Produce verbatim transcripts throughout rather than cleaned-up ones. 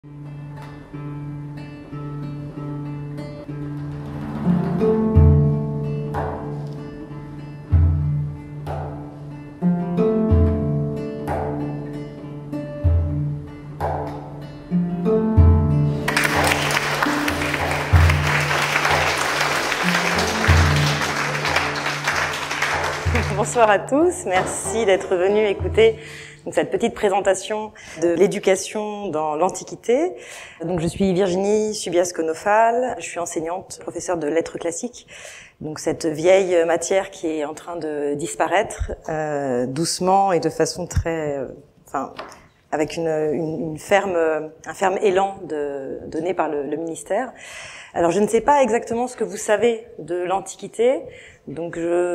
Bonsoir à tous, merci d'être venus écouter donc, cette petite présentation de l'éducation dans l'Antiquité. Donc, je suis Virginie Subias-Konofal, je suis enseignante, professeure de lettres classiques. Donc cette vieille matière qui est en train de disparaître euh, doucement et de façon très, euh, enfin, avec une, une, une ferme, un ferme élan de, donné par le, le ministère. Alors je ne sais pas exactement ce que vous savez de l'Antiquité. Donc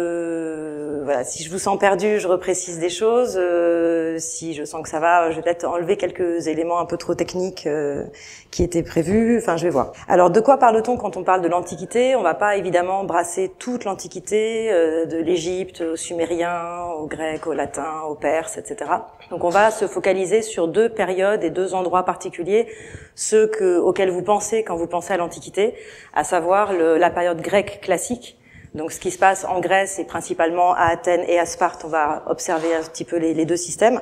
je, voilà, si je vous sens perdu, je reprécise des choses. Euh, si je sens que ça va, je vais peut-être enlever quelques éléments un peu trop techniques euh, qui étaient prévus. Enfin, je vais voir. Alors, de quoi parle-t-on quand on parle de l'Antiquité? On va pas évidemment brasser toute l'Antiquité, euh, de l'Égypte aux Sumériens, aux Grecs, aux Latins, aux Perses, et cetera. Donc, on va se focaliser sur deux périodes et deux endroits particuliers, ceux que, auxquels vous pensez quand vous pensez à l'Antiquité, à savoir le, la période grecque classique. Donc, ce qui se passe en Grèce et principalement à Athènes et à Sparte, on va observer un petit peu les, les deux systèmes.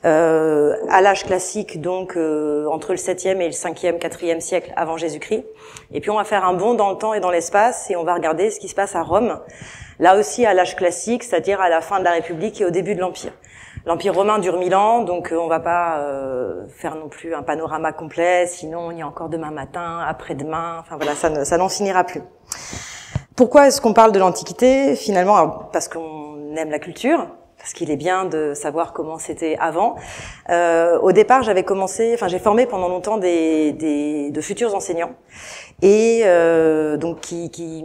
Euh, à l'âge classique, donc euh, entre le septième et le cinquième, quatrième siècle avant Jésus-Christ. Et puis, on va faire un bond dans le temps et dans l'espace et on va regarder ce qui se passe à Rome. Là aussi, à l'âge classique, c'est-à-dire à la fin de la République et au début de l'Empire. L'Empire romain dure mille ans, donc on va pas euh, faire non plus un panorama complet. Sinon, il y a encore demain matin, après-demain. Enfin voilà, ça, ne, ça n'en finira plus. Pourquoi est-ce qu'on parle de l'Antiquité? Finalement, alors, parce qu'on aime la culture, parce qu'il est bien de savoir comment c'était avant. Euh, au départ, j'avais commencé, enfin j'ai formé pendant longtemps des, des de futurs enseignants et euh, donc qui, qui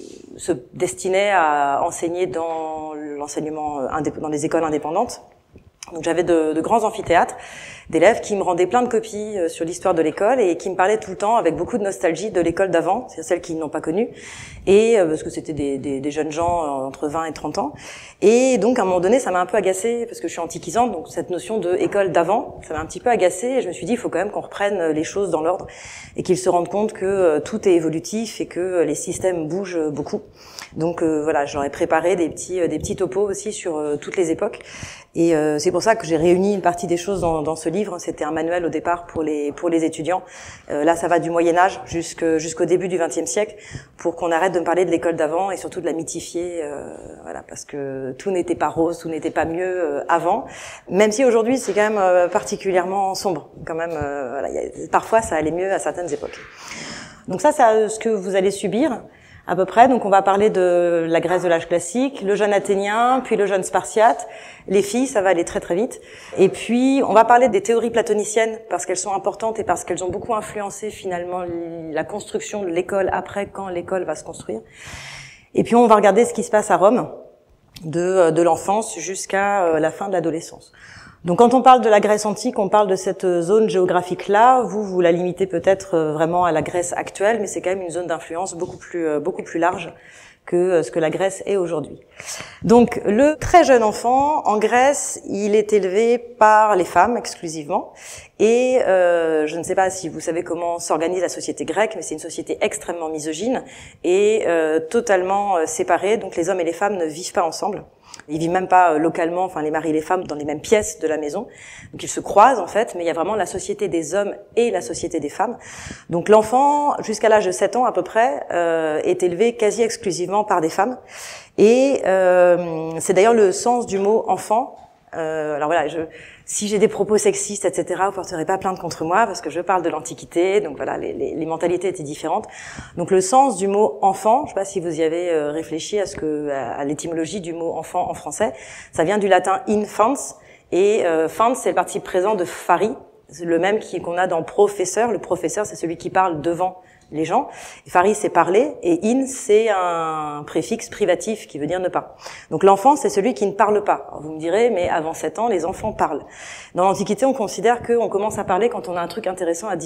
se destinaient à enseigner dans l'enseignement dans les écoles indépendantes. Donc j'avais de, de grands amphithéâtres d'élèves qui me rendaient plein de copies sur l'histoire de l'école et qui me parlaient tout le temps avec beaucoup de nostalgie de l'école d'avant, c'est celle qu'ils n'ont pas connue, et parce que c'était des, des, des jeunes gens entre vingt et trente ans. Et donc à un moment donné, ça m'a un peu agacée parce que je suis antiquisante, donc cette notion de école d'avant, ça m'a un petit peu agacée et je me suis dit il faut quand même qu'on reprenne les choses dans l'ordre et qu'ils se rendent compte que tout est évolutif et que les systèmes bougent beaucoup. Donc euh, voilà, j'aurais préparé des petits des petits topos aussi sur euh, toutes les époques. Et euh, c'est pour ça que j'ai réuni une partie des choses dans, dans ce livre. C'était un manuel au départ pour les pour les étudiants. Euh, là, ça va du Moyen Âge jusqu'au jusqu'au début du vingtième siècle, pour qu'on arrête de me parler de l'école d'avant et surtout de la mythifier. Euh, voilà, parce que tout n'était pas rose, tout n'était pas mieux euh, avant. Même si aujourd'hui, c'est quand même euh, particulièrement sombre. Quand même, euh, voilà, y a, parfois, ça allait mieux à certaines époques. Donc ça, c'est ce que vous allez subir. À peu près, donc on va parler de la Grèce de l'âge classique, le jeune athénien, puis le jeune spartiate, les filles, ça va aller très très vite. Et puis on va parler des théories platoniciennes parce qu'elles sont importantes et parce qu'elles ont beaucoup influencé finalement la construction de l'école après, quand l'école va se construire. Et puis on va regarder ce qui se passe à Rome, de, de l'enfance jusqu'à la fin de l'adolescence. Donc quand on parle de la Grèce antique, on parle de cette zone géographique-là. Vous, vous la limitez peut-être vraiment à la Grèce actuelle, mais c'est quand même une zone d'influence beaucoup plus, beaucoup plus large que ce que la Grèce est aujourd'hui. Donc le très jeune enfant, en Grèce, il est élevé par les femmes exclusivement. Et euh, je ne sais pas si vous savez comment s'organise la société grecque, mais c'est une société extrêmement misogyne et euh, totalement euh, séparée. Donc les hommes et les femmes ne vivent pas ensemble. Ils vivent même pas localement, enfin les maris et les femmes, dans les mêmes pièces de la maison. Donc ils se croisent en fait, mais il y a vraiment la société des hommes et la société des femmes. Donc l'enfant, jusqu'à l'âge de sept ans à peu près, euh, est élevé quasi exclusivement par des femmes. Et euh, c'est d'ailleurs le sens du mot enfant. Euh, alors voilà, je, si j'ai des propos sexistes, et cetera, vous porterez pas plainte contre moi parce que je parle de l'Antiquité, donc voilà, les, les, les mentalités étaient différentes. Donc le sens du mot enfant, je sais pas si vous y avez euh, réfléchi à ce que, à, à l'étymologie du mot enfant en français, ça vient du latin infans et euh, fans c'est le participe présent de fari, c'est le même qui qu'on a dans professeur. Le professeur c'est celui qui parle devant les gens. Fari, c'est parler, et in, c'est un préfixe privatif qui veut dire ne pas. Donc l'enfant, c'est celui qui ne parle pas. Alors, vous me direz, mais avant sept ans, les enfants parlent. Dans l'Antiquité, on considère qu'on commence à parler quand on a un truc intéressant à dire.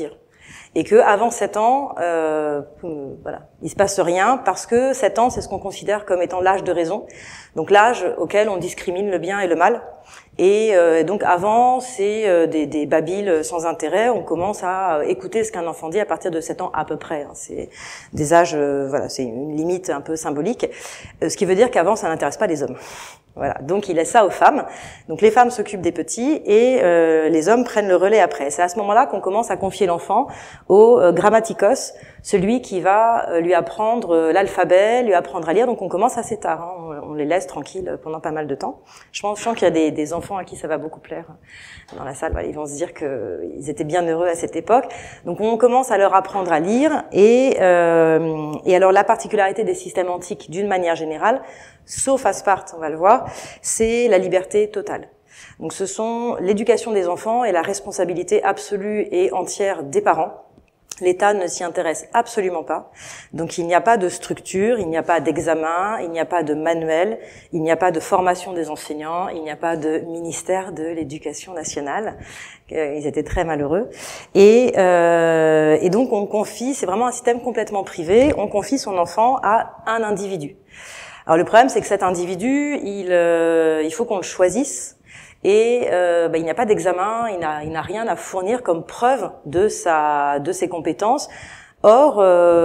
Et que avant sept ans, euh, voilà, il se passe rien parce que sept ans, c'est ce qu'on considère comme étant l'âge de raison. Donc l'âge auquel on discrimine le bien et le mal. Et euh, donc avant, c'est euh, des, des babiles sans intérêt. On commence à écouter ce qu'un enfant dit à partir de sept ans à peu près. Hein. C'est des âges, euh, voilà, c'est une limite un peu symbolique. Euh, ce qui veut dire qu'avant, ça n'intéresse pas les hommes. Voilà, donc il laisse ça aux femmes. Donc les femmes s'occupent des petits et euh, les hommes prennent le relais après. C'est à ce moment-là qu'on commence à confier l'enfant au euh, grammatikos, celui qui va euh, lui apprendre euh, l'alphabet, lui apprendre à lire. Donc on commence assez tard, hein. on, on les laisse tranquilles pendant pas mal de temps. Je pense, je sens qu'il y a des, des enfants à qui ça va beaucoup plaire dans la salle. Voilà, ils vont se dire qu'ils étaient bien heureux à cette époque. Donc on commence à leur apprendre à lire et, euh, et alors la particularité des systèmes antiques d'une manière générale, sauf à Sparte, on va le voir, c'est la liberté totale. Donc ce sont l'éducation des enfants et la responsabilité absolue et entière des parents. L'État ne s'y intéresse absolument pas. Donc il n'y a pas de structure, il n'y a pas d'examen, il n'y a pas de manuel, il n'y a pas de formation des enseignants, il n'y a pas de ministère de l'Éducation nationale. Ils étaient très malheureux. Et, euh, et donc on confie, c'est vraiment un système complètement privé, on confie son enfant à un individu. Alors le problème, c'est que cet individu, il, euh, il faut qu'on le choisisse. Et euh, bah, il n'y a pas d'examen, il n'a, il n'a rien à fournir comme preuve de sa, de ses compétences. Or,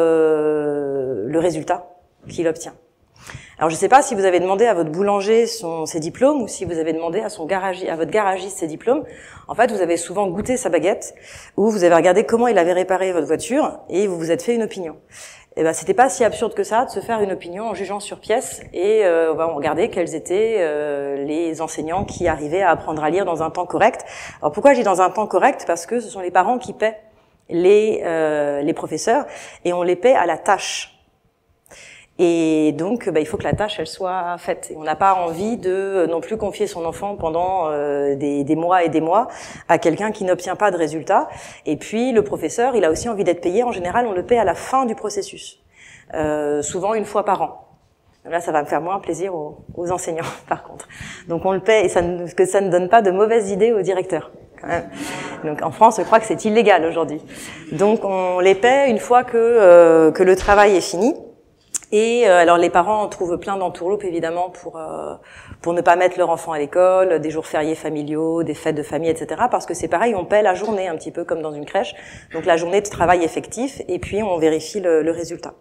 euh, le résultat qu'il obtient. Alors, je ne sais pas si vous avez demandé à votre boulanger son, ses diplômes ou si vous avez demandé à son garagiste, à votre garagiste ses diplômes. En fait, vous avez souvent goûté sa baguette ou vous avez regardé comment il avait réparé votre voiture et vous vous êtes fait une opinion. Eh ben, c'était pas si absurde que ça de se faire une opinion en jugeant sur pièce et euh, on regardait quels étaient euh, les enseignants qui arrivaient à apprendre à lire dans un temps correct. Alors pourquoi je dis dans un temps correct? Parce que ce sont les parents qui paient les euh, les professeurs et on les paie à la tâche. Et donc, bah, il faut que la tâche, elle soit faite. Et on n'a pas envie de non plus confier son enfant pendant euh, des, des mois et des mois à quelqu'un qui n'obtient pas de résultats. Et puis, le professeur, il a aussi envie d'être payé. En général, on le paie à la fin du processus, euh, souvent une fois par an. Là, ça va me faire moins plaisir aux, aux enseignants, par contre. Donc, on le paie et ça ne, que ça ne donne pas de mauvaises idées au directeur. Quand même. Donc, en France, je crois que c'est illégal aujourd'hui. Donc, on les paie une fois que euh, que le travail est fini. Et euh, alors les parents trouvent plein d'entourloupes évidemment pour euh, pour ne pas mettre leur enfant à l'école, des jours fériés familiaux, des fêtes de famille, et cetera. Parce que c'est pareil, on paie la journée un petit peu comme dans une crèche, donc la journée de travail effectif, et puis on vérifie le, le résultat.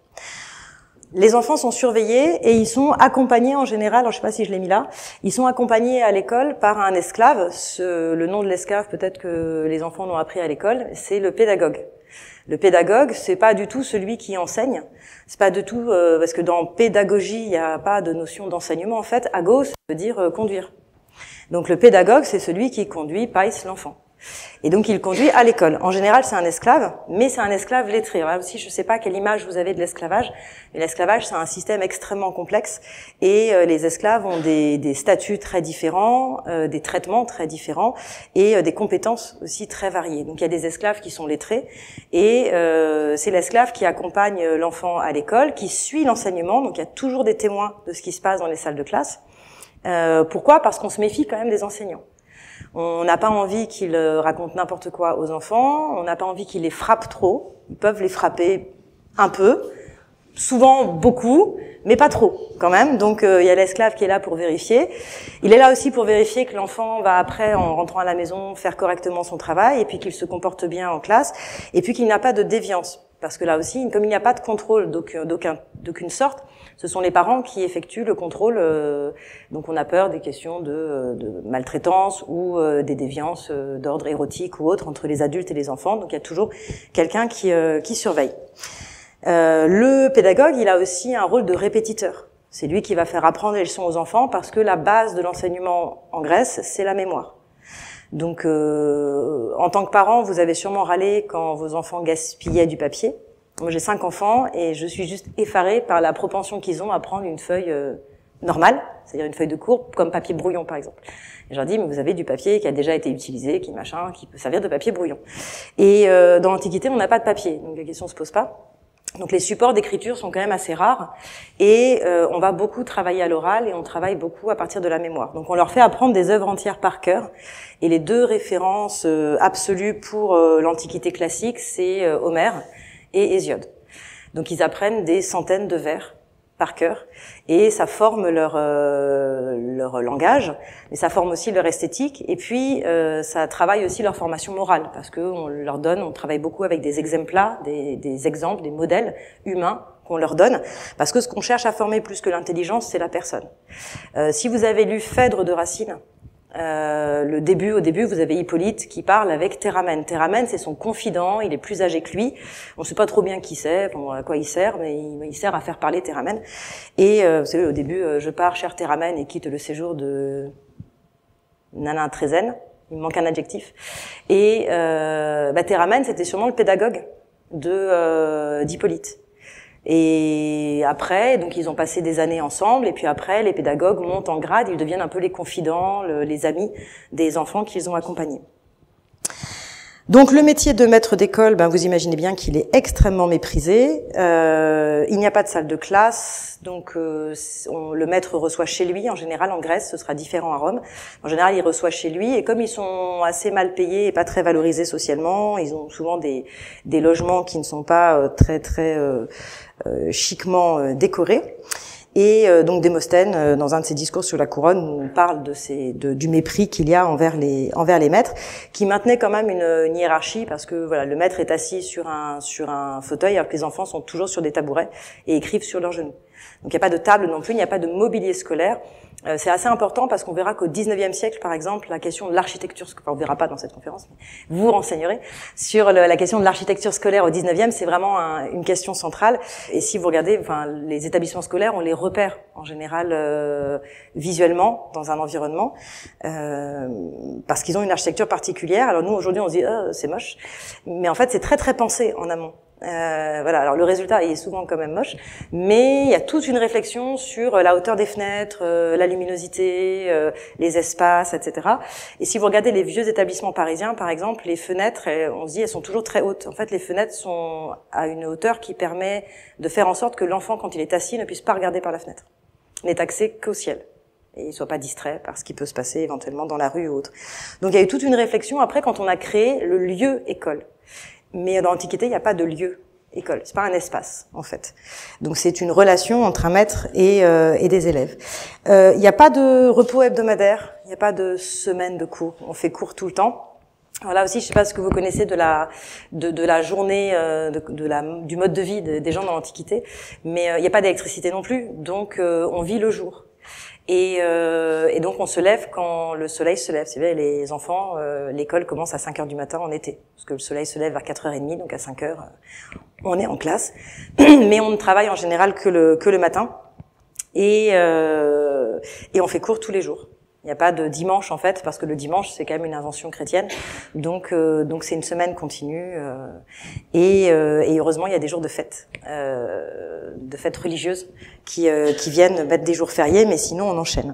Les enfants sont surveillés et ils sont accompagnés en général, alors je sais pas si je l'ai mis là, ils sont accompagnés à l'école par un esclave. Ce, le nom de l'esclave, peut-être que les enfants l'ont appris à l'école, c'est le pédagogue. Le pédagogue, c'est pas du tout celui qui enseigne. C'est pas du tout euh, parce que dans pédagogie, il n'y a pas de notion d'enseignement. En fait, agos, ça veut dire euh, conduire. Donc le pédagogue, c'est celui qui conduit, païs, l'enfant. Et donc il conduit à l'école. En général, c'est un esclave, mais c'est un esclave lettré. Là aussi, je ne sais pas quelle image vous avez de l'esclavage, mais l'esclavage, c'est un système extrêmement complexe et euh, les esclaves ont des, des statuts très différents, euh, des traitements très différents et euh, des compétences aussi très variées. Donc il y a des esclaves qui sont lettrés et euh, c'est l'esclave qui accompagne l'enfant à l'école, qui suit l'enseignement. Donc il y a toujours des témoins de ce qui se passe dans les salles de classe. Euh, pourquoi ? Parce qu'on se méfie quand même des enseignants. On n'a pas envie qu'ils racontent n'importe quoi aux enfants, on n'a pas envie qu'ils les frappent trop. Ils peuvent les frapper un peu, souvent beaucoup, mais pas trop quand même. Donc euh, il y a l'esclave qui est là pour vérifier. Il est là aussi pour vérifier que l'enfant va après, en rentrant à la maison, faire correctement son travail et puis qu'il se comporte bien en classe et puis qu'il n'a pas de déviance. Parce que là aussi, comme il n'y a pas de contrôle d'aucun, d'aucun, d'aucune sorte, ce sont les parents qui effectuent le contrôle. Euh, donc on a peur des questions de, de maltraitance ou euh, des déviances euh, d'ordre érotique ou autre entre les adultes et les enfants. Donc il y a toujours quelqu'un qui, euh, qui surveille. Euh, le pédagogue, il a aussi un rôle de répétiteur. C'est lui qui va faire apprendre les leçons aux enfants parce que la base de l'enseignement en Grèce, c'est la mémoire. Donc, euh, en tant que parent, vous avez sûrement râlé quand vos enfants gaspillaient du papier. Moi, j'ai cinq enfants et je suis juste effarée par la propension qu'ils ont à prendre une feuille euh, normale, c'est-à-dire une feuille de cours, comme papier brouillon, par exemple. Et je leur dis, mais vous avez du papier qui a déjà été utilisé, qui machin, qui peut servir de papier brouillon. Et euh, dans l'Antiquité, on n'a pas de papier, donc la question se pose pas. Donc les supports d'écriture sont quand même assez rares et euh, on va beaucoup travailler à l'oral et on travaille beaucoup à partir de la mémoire. Donc on leur fait apprendre des œuvres entières par cœur et les deux références euh, absolues pour euh, l'Antiquité classique, c'est euh, Homère et Hésiode. Donc ils apprennent des centaines de vers par cœur et ça forme leur euh, leur langage, mais ça forme aussi leur esthétique et puis euh, ça travaille aussi leur formation morale parce que on leur donne, on travaille beaucoup avec des exemples, des, des exemples, des modèles humains qu'on leur donne parce que ce qu'on cherche à former plus que l'intelligence, c'est la personne. Euh, si vous avez lu Phèdre de Racine, Euh, le début, au début, vous avez Hippolyte qui parle avec Théramène. Théramène, c'est son confident, il est plus âgé que lui. On ne sait pas trop bien qui c'est, bon, à quoi il sert, mais il, il sert à faire parler Théramène. Et euh, vous savez, au début, euh, je pars, cher Théramène, et quitte le séjour de Nana Trézène. Il me manque un adjectif. Et euh, bah, Théramène, c'était sûrement le pédagogue de euh, d'Hippolyte. Et après, donc ils ont passé des années ensemble, et puis après, les pédagogues montent en grade, ils deviennent un peu les confidents, le, les amis des enfants qu'ils ont accompagnés. Donc le métier de maître d'école, ben vous imaginez bien qu'il est extrêmement méprisé. Euh, il n'y a pas de salle de classe, donc euh, on, le maître reçoit chez lui. En général, en Grèce, ce sera différent à Rome. En général, il reçoit chez lui, et comme ils sont assez mal payés et pas très valorisés socialement, ils ont souvent des, des logements qui ne sont pas euh, très très euh, euh, chiquement euh, décorés. Et euh, donc Démosthène, euh, dans un de ses discours sur la couronne, nous parle de ces, de, du mépris qu'il y a envers les, envers les maîtres, qui maintenait quand même une, une hiérarchie parce que voilà, le maître est assis sur un, sur un fauteuil alors que les enfants sont toujours sur des tabourets et écrivent sur leurs genoux. Donc il n'y a pas de table non plus, il n'y a pas de mobilier scolaire. Euh, c'est assez important parce qu'on verra qu'au dix-neuvième siècle, par exemple, la question de l'architecture, enfin, on verra pas dans cette conférence, mais vous vous renseignerez sur le, la question de l'architecture scolaire au dix-neuvième, c'est vraiment un, une question centrale. Et si vous regardez, enfin, les établissements scolaires, on les repère en général euh, visuellement dans un environnement euh, parce qu'ils ont une architecture particulière. Alors nous aujourd'hui, on se dit oh, c'est moche, mais en fait c'est très très pensé en amont. Euh, voilà. Alors le résultat est souvent quand même moche, mais il y a toute une réflexion sur la hauteur des fenêtres, euh, la luminosité, euh, les espaces, et cetera. Et si vous regardez les vieux établissements parisiens, par exemple, les fenêtres, on se dit, elles sont toujours très hautes. En fait, les fenêtres sont à une hauteur qui permet de faire en sorte que l'enfant, quand il est assis, ne puisse pas regarder par la fenêtre. Il n'est accès qu'au ciel. Et il soit pas distrait par ce qui peut se passer éventuellement dans la rue ou autre. Donc il y a eu toute une réflexion après quand on a créé le lieu école. Mais dans l'Antiquité, il n'y a pas de lieu école. C'est pas un espace, en fait. Donc c'est une relation entre un maître et, euh, et des élèves. Euh, il n'y a pas de repos hebdomadaire. Il n'y a pas de semaine de cours. On fait cours tout le temps. Alors là aussi, je sais pas ce que vous connaissez de la de, de la journée, euh, de, de la du mode de vie de, des gens dans l'Antiquité, mais euh, il n'y a pas d'électricité non plus. Donc euh, on vit le jour. Et, euh, et donc on se lève quand le soleil se lève. C'est vrai, les enfants, euh, l'école commence à cinq heures du matin en été, parce que le soleil se lève vers quatre heures trente, donc à cinq heures, euh, on est en classe. Mais on ne travaille en général que le que le matin, et euh, et on fait cours tous les jours. Il n'y a pas de dimanche en fait, parce que le dimanche c'est quand même une invention chrétienne, donc euh, donc c'est une semaine continue euh, et, euh, et heureusement il y a des jours de fête, euh, de fêtes religieuses qui euh, qui viennent mettre des jours fériés, mais sinon on enchaîne.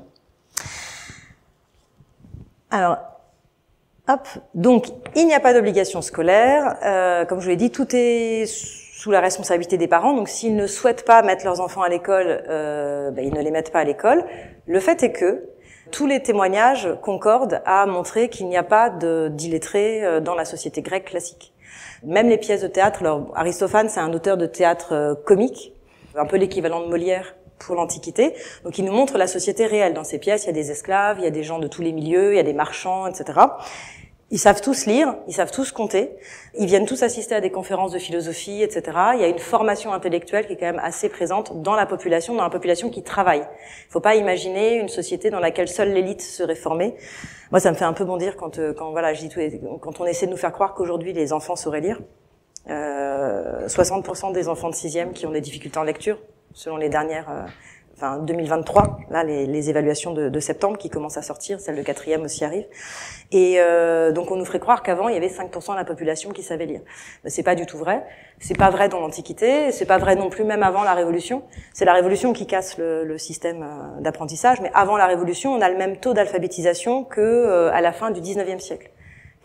Alors hop, donc il n'y a pas d'obligation scolaire, euh, comme je vous l'ai dit, tout est sous la responsabilité des parents. Donc s'ils ne souhaitent pas mettre leurs enfants à l'école, euh, ben, ils ne les mettent pas à l'école. Le fait est que tous les témoignages concordent à montrer qu'il n'y a pas de d'illettrés dans la société grecque classique. Même les pièces de théâtre, alors Aristophane c'est un auteur de théâtre comique, un peu l'équivalent de Molière pour l'Antiquité, donc il nous montre la société réelle. Dans ces pièces, il y a des esclaves, il y a des gens de tous les milieux, il y a des marchands, et cetera. Ils savent tous lire, ils savent tous compter, ils viennent tous assister à des conférences de philosophie, et cetera. Il y a une formation intellectuelle qui est quand même assez présente dans la population, dans la population qui travaille. Il ne faut pas imaginer une société dans laquelle seule l'élite serait formée. Moi, ça me fait un peu bondir quand, quand voilà, je dis tout, quand on essaie de nous faire croire qu'aujourd'hui les enfants sauraient lire. Euh, soixante pour cent des enfants de sixième qui ont des difficultés en lecture, selon les dernières. Euh, Enfin, deux mille vingt-trois, là, les, les évaluations de, de septembre qui commencent à sortir, celle de quatrième aussi arrive. Et euh, donc, on nous ferait croire qu'avant, il y avait cinq pour cent de la population qui savait lire. Mais c'est pas du tout vrai. C'est pas vrai dans l'Antiquité. C'est pas vrai non plus même avant la Révolution. C'est la Révolution qui casse le, le système d'apprentissage. Mais avant la Révolution, on a le même taux d'alphabétisation que euh, à la fin du dix-neuvième siècle.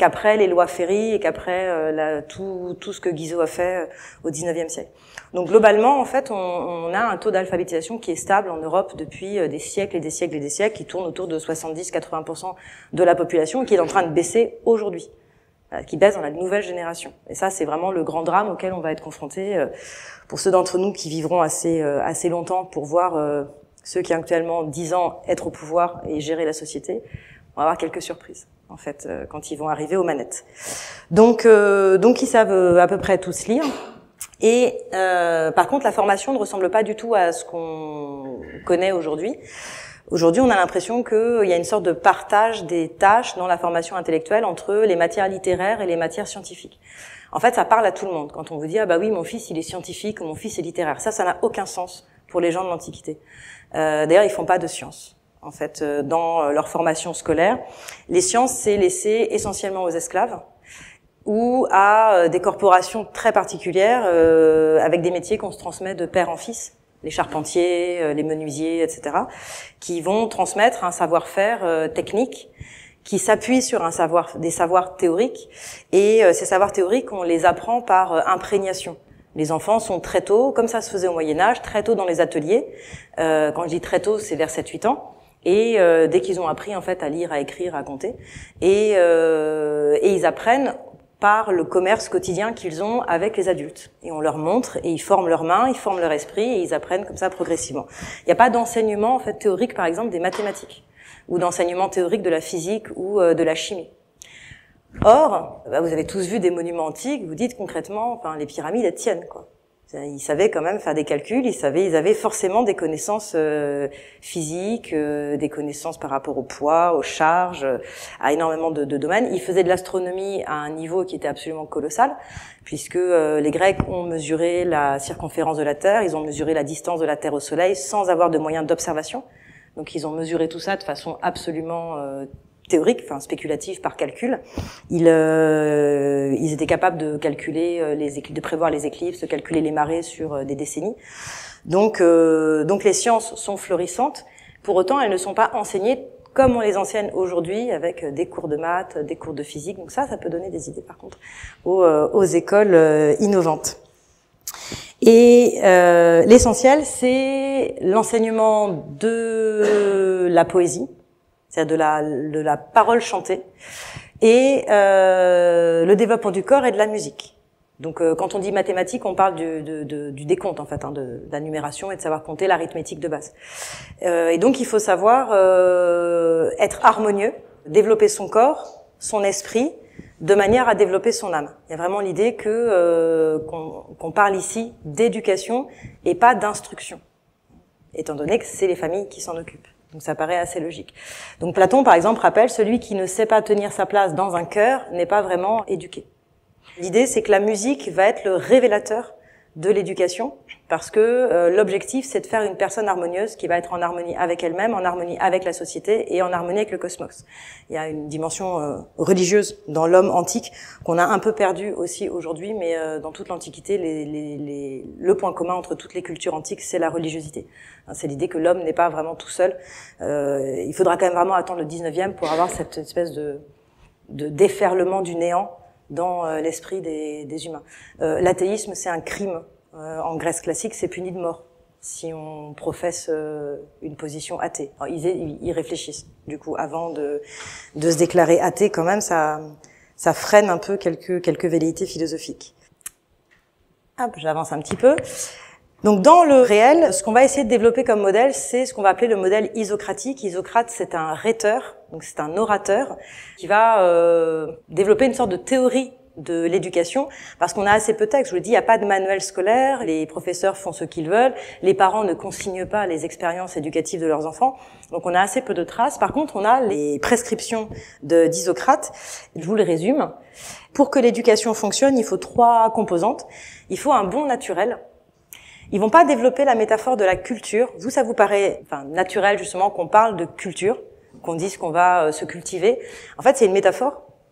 qu'après les lois Ferry et qu'après euh, la, tout, tout ce que Guizot a fait euh, au dix-neuvième siècle. Donc globalement, en fait, on, on a un taux d'alphabétisation qui est stable en Europe depuis euh, des siècles et des siècles et des siècles, qui tourne autour de soixante-dix à quatre-vingts pour cent de la population, qui est en train de baisser aujourd'hui, euh, qui baisse dans la nouvelle génération. Et ça, c'est vraiment le grand drame auquel on va être confronté euh, pour ceux d'entre nous qui vivront assez, euh, assez longtemps pour voir euh, ceux qui actuellement dix ans être au pouvoir et gérer la société. On va avoir quelques surprises, en fait, euh, quand ils vont arriver aux manettes. Donc, euh, donc ils savent euh, à peu près tous lire. Et euh, par contre, la formation ne ressemble pas du tout à ce qu'on connaît aujourd'hui. Aujourd'hui, on a l'impression qu'il y a une sorte de partage des tâches dans la formation intellectuelle entre les matières littéraires et les matières scientifiques. En fait, ça parle à tout le monde. Quand on vous dit « Ah bah oui, mon fils, il est scientifique » ou « Mon fils est littéraire », ça, ça n'a aucun sens pour les gens de l'Antiquité. Euh, d'ailleurs, ils font pas de sciences. En fait, dans leur formation scolaire, les sciences, c'est laissé essentiellement aux esclaves ou à des corporations très particulières euh, avec des métiers qu'on se transmet de père en fils, les charpentiers, les menuisiers, et cetera, qui vont transmettre un savoir-faire euh, technique qui s'appuie sur un savoir, des savoirs théoriques, et euh, ces savoirs théoriques, on les apprend par euh, imprégnation. Les enfants sont très tôt, comme ça se faisait au Moyen-Âge, très tôt dans les ateliers. Euh, quand je dis très tôt, c'est vers sept huit ans. Et euh, dès qu'ils ont appris en fait à lire, à écrire, à compter, et, euh, et ils apprennent par le commerce quotidien qu'ils ont avec les adultes. Et on leur montre, et ils forment leurs mains, ils forment leur esprit, et ils apprennent comme ça progressivement. Il n'y a pas d'enseignement en fait théorique, par exemple, des mathématiques, ou d'enseignement théorique de la physique ou euh, de la chimie. Or, bah, vous avez tous vu des monuments antiques, vous dites concrètement, enfin, les pyramides, elles tiennent, quoi. Ils savaient quand même faire des calculs, ils savaient, ils avaient forcément des connaissances euh, physiques, euh, des connaissances par rapport au poids, aux charges, euh, à énormément de, de domaines. Ils faisaient de l'astronomie à un niveau qui était absolument colossal, puisque euh, les Grecs ont mesuré la circonférence de la Terre, ils ont mesuré la distance de la Terre au Soleil sans avoir de moyens d'observation. Donc ils ont mesuré tout ça de façon absolument euh, théorique, enfin spéculative par calcul. Ils, euh, ils étaient capables de calculer euh, les éclipses, de prévoir les éclipses, de calculer les marées sur euh, des décennies. Donc, euh, donc les sciences sont florissantes. Pour autant, elles ne sont pas enseignées comme on les enseigne aujourd'hui, avec des cours de maths, des cours de physique. Donc ça, ça peut donner des idées par contre aux, euh, aux écoles euh, innovantes. Et euh, l'essentiel, c'est l'enseignement de la poésie, c'est-à-dire de la, de la parole chantée, et euh, le développement du corps et de la musique. Donc, euh, quand on dit mathématiques, on parle du, de, de, du décompte, en fait, hein, de, de la numération et de savoir compter, l'arithmétique de base. Euh, et donc, il faut savoir euh, être harmonieux, développer son corps, son esprit, de manière à développer son âme. Il y a vraiment l'idée que euh, qu'on, qu'on parle ici d'éducation et pas d'instruction, étant donné que c'est les familles qui s'en occupent. Donc ça paraît assez logique. Donc Platon, par exemple, rappelle, celui qui ne sait pas tenir sa place dans un chœur n'est pas vraiment éduqué. L'idée, c'est que la musique va être le révélateur de l'éducation, parce que euh, l'objectif, c'est de faire une personne harmonieuse qui va être en harmonie avec elle-même, en harmonie avec la société et en harmonie avec le cosmos. Il y a une dimension euh, religieuse dans l'homme antique qu'on a un peu perdu aussi aujourd'hui, mais euh, dans toute l'Antiquité, les, les, les, le point commun entre toutes les cultures antiques, c'est la religiosité. Hein, c'est l'idée que l'homme n'est pas vraiment tout seul. Euh, il faudra quand même vraiment attendre le dix-neuvième pour avoir cette espèce de, de déferlement du néant dans euh, l'esprit des, des humains. Euh, l'athéisme, c'est un crime. Euh, en Grèce classique, c'est puni de mort si on professe euh, une position athée. Alors, ils, ils réfléchissent, du coup, avant de, de se déclarer athée, quand même, ça, ça freine un peu quelques, quelques velléités philosophiques. Hop, j'avance un petit peu. Donc, dans le réel, ce qu'on va essayer de développer comme modèle, c'est ce qu'on va appeler le modèle isocratique. Isocrate, c'est un rhéteur, donc c'est un orateur qui va euh, développer une sorte de théorie de l'éducation, parce qu'on a assez peu de textes. Je vous le dis, il n'y a pas de manuel scolaire, les professeurs font ce qu'ils veulent, les parents ne consignent pas les expériences éducatives de leurs enfants, donc on a assez peu de traces. Par contre, on a les prescriptions de, d'Isocrate. Je vous le résume. Pour que l'éducation fonctionne, il faut trois composantes. Il faut un bon naturel. Ils vont pas développer la métaphore de la culture. Vous, ça vous paraît enfin, naturel, justement, qu'on parle de culture, qu'on dise qu'on va euh, se cultiver. En fait, c'est une métaphore.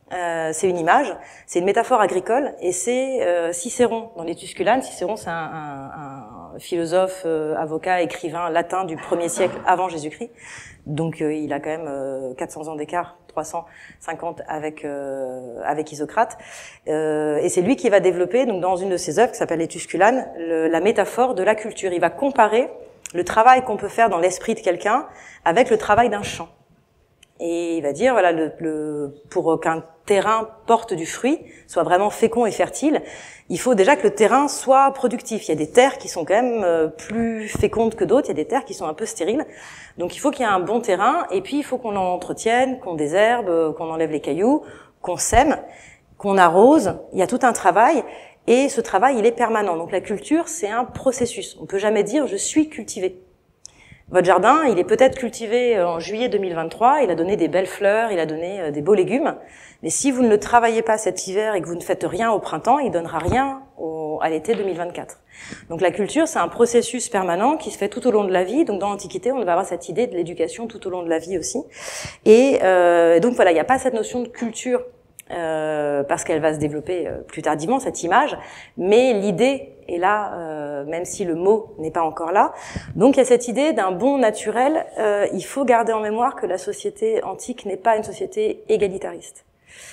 Euh, c'est une image, c'est une métaphore agricole, et c'est euh, Cicéron dans les Tusculanes. Cicéron, c'est un, un, un philosophe, euh, avocat, écrivain latin du premier siècle avant Jésus-Christ. Donc euh, il a quand même euh, quatre cents ans d'écart, trois cent cinquante avec euh, avec Isocrate. Euh, et c'est lui qui va développer, donc dans une de ses œuvres qui s'appelle les Tusculanes, le, la métaphore de la culture. Il va comparer le travail qu'on peut faire dans l'esprit de quelqu'un avec le travail d'un champ. Et il va dire, voilà, le, le, pour qu'un terrain porte du fruit, soit vraiment fécond et fertile, il faut déjà que le terrain soit productif. Il y a des terres qui sont quand même plus fécondes que d'autres, il y a des terres qui sont un peu stériles. Donc il faut qu'il y ait un bon terrain, et puis il faut qu'on l'entretienne, qu'on désherbe, qu'on enlève les cailloux, qu'on sème, qu'on arrose. Il y a tout un travail, et ce travail, il est permanent. Donc la culture, c'est un processus. On peut jamais dire « je suis cultivé ». Votre jardin, il est peut-être cultivé en juillet deux mille vingt-trois, il a donné des belles fleurs, il a donné des beaux légumes, mais si vous ne le travaillez pas cet hiver et que vous ne faites rien au printemps, il donnera rien au, à l'été deux mille vingt-quatre. Donc la culture, c'est un processus permanent qui se fait tout au long de la vie. Donc dans l'Antiquité, on va avoir cette idée de l'éducation tout au long de la vie aussi. Et euh, donc voilà, il n'y a pas cette notion de culture euh, parce qu'elle va se développer plus tardivement, cette image, mais l'idée est là, euh, même si le mot n'est pas encore là. Donc il y a cette idée d'un bon naturel. Euh, il faut garder en mémoire que la société antique n'est pas une société égalitariste.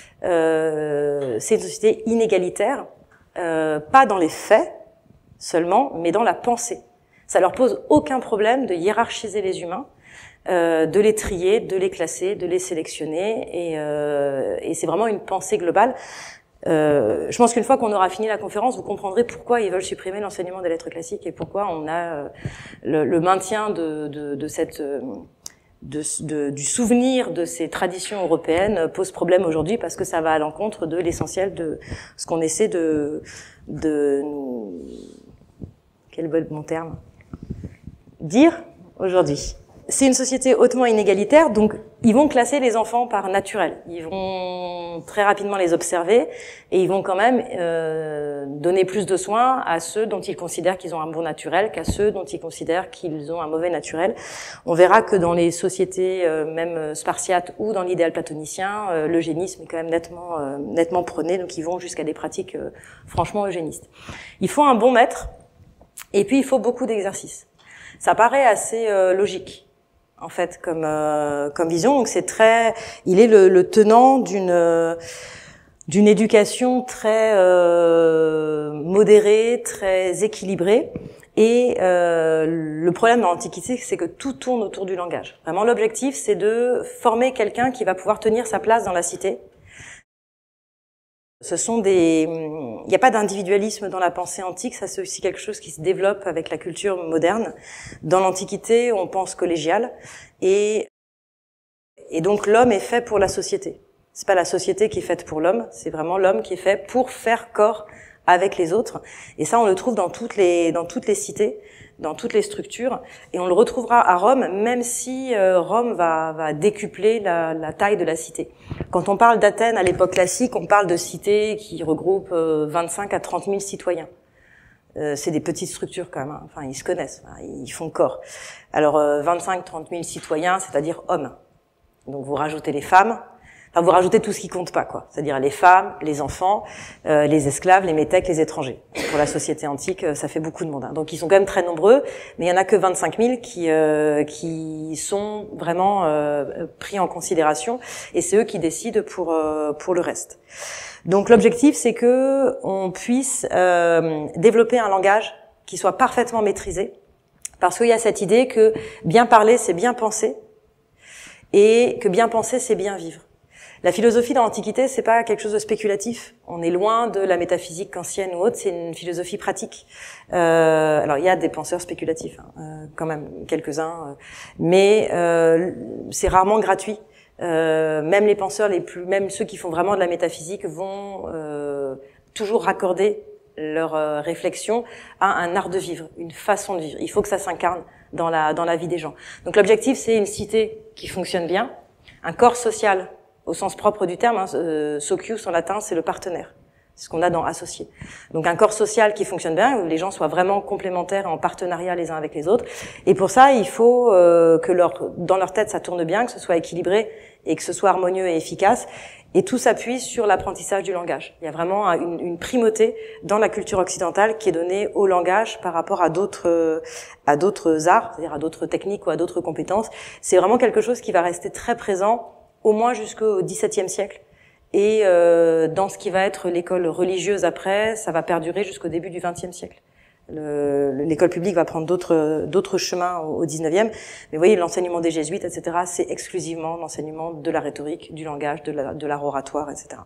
Euh, c'est une société inégalitaire, euh, pas dans les faits seulement, mais dans la pensée. Ça leur pose aucun problème de hiérarchiser les humains, euh, de les trier, de les classer, de les sélectionner, et, euh, et c'est vraiment une pensée globale. Euh, je pense qu'une fois qu'on aura fini la conférence, vous comprendrez pourquoi ils veulent supprimer l'enseignement des lettres classiques et pourquoi on a euh, le, le maintien de, de, de cette euh, de, de, du souvenir de ces traditions européennes pose problème aujourd'hui, parce que ça va à l'encontre de l'essentiel de ce qu'on essaie de de nous, quel bon terme, dire aujourd'hui. C'est une société hautement inégalitaire, donc ils vont classer les enfants par naturel. Ils vont très rapidement les observer et ils vont quand même euh, donner plus de soins à ceux dont ils considèrent qu'ils ont un bon naturel qu'à ceux dont ils considèrent qu'ils ont un mauvais naturel. On verra que dans les sociétés euh, même spartiates ou dans l'idéal platonicien, euh, l'eugénisme est quand même nettement euh, nettement prôné, donc ils vont jusqu'à des pratiques euh, franchement eugénistes. Il faut un bon maître et puis il faut beaucoup d'exercice. Ça paraît assez euh, logique, en fait, comme euh, comme vision. Donc c'est très, il est le, le tenant d'une euh, d'une éducation très euh, modérée, très équilibrée. Et euh, le problème dans l'Antiquité, c'est que tout tourne autour du langage. Vraiment, l'objectif, c'est de former quelqu'un qui va pouvoir tenir sa place dans la cité. Ce sont des, il n'y a pas d'individualisme dans la pensée antique, ça c'est aussi quelque chose qui se développe avec la culture moderne. Dans l'Antiquité, on pense collégial, et et donc l'homme est fait pour la société. C'est pas la société qui est faite pour l'homme, c'est vraiment l'homme qui est fait pour faire corps avec les autres. Et ça, on le trouve dans toutes les dans toutes les cités, dans toutes les structures, et on le retrouvera à Rome, même si euh, Rome va va décupler la, la taille de la cité. Quand on parle d'Athènes à l'époque classique, on parle de cités qui regroupent euh, vingt-cinq à trente mille citoyens. Euh, c'est des petites structures quand même, hein. Enfin, ils se connaissent, hein. Ils font corps. Alors euh, vingt-cinq à trente mille citoyens, c'est-à-dire hommes. Donc vous rajoutez les femmes. Enfin, vous rajoutez tout ce qui compte pas, quoi. C'est-à-dire les femmes, les enfants, euh, les esclaves, les métèques, les étrangers. Pour la société antique, ça fait beaucoup de monde, hein. Donc ils sont quand même très nombreux, mais il y en a que vingt-cinq mille qui euh, qui sont vraiment euh, pris en considération, et c'est eux qui décident pour euh, pour le reste. Donc l'objectif, c'est que on puisse euh, développer un langage qui soit parfaitement maîtrisé, parce qu'il y a cette idée que bien parler, c'est bien penser, et que bien penser, c'est bien vivre. La philosophie dans l'Antiquité, c'est pas quelque chose de spéculatif. On est loin de la métaphysique kantienne ou autre. C'est une philosophie pratique. Euh, alors il y a des penseurs spéculatifs, hein, euh, quand même quelques-uns, euh, mais euh, c'est rarement gratuit. Euh, même les penseurs les plus, même ceux qui font vraiment de la métaphysique, vont euh, toujours raccorder leur euh, réflexion à un art de vivre, une façon de vivre. Il faut que ça s'incarne dans la dans la vie des gens. Donc l'objectif, c'est une cité qui fonctionne bien, un corps social au sens propre du terme, hein, euh, socius en latin, c'est le partenaire. C'est ce qu'on a dans associé. Donc un corps social qui fonctionne bien, où les gens soient vraiment complémentaires, en partenariat les uns avec les autres. Et pour ça, il faut euh, que leur, dans leur tête, ça tourne bien, que ce soit équilibré et que ce soit harmonieux et efficace. Et tout s'appuie sur l'apprentissage du langage. Il y a vraiment une, une primauté dans la culture occidentale qui est donnée au langage par rapport à d'autres à d'autres arts, c'est-à-dire à d'autres techniques ou à d'autres compétences. C'est vraiment quelque chose qui va rester très présent au moins jusqu'au dix-septième siècle. Et euh, dans ce qui va être l'école religieuse après, ça va perdurer jusqu'au début du vingtième siècle. L'école publique va prendre d'autres d'autres chemins au dix-neuvième, mais vous voyez, l'enseignement des jésuites, et cetera, c'est exclusivement l'enseignement de la rhétorique, du langage, de la, de l'art oratoire, et cetera.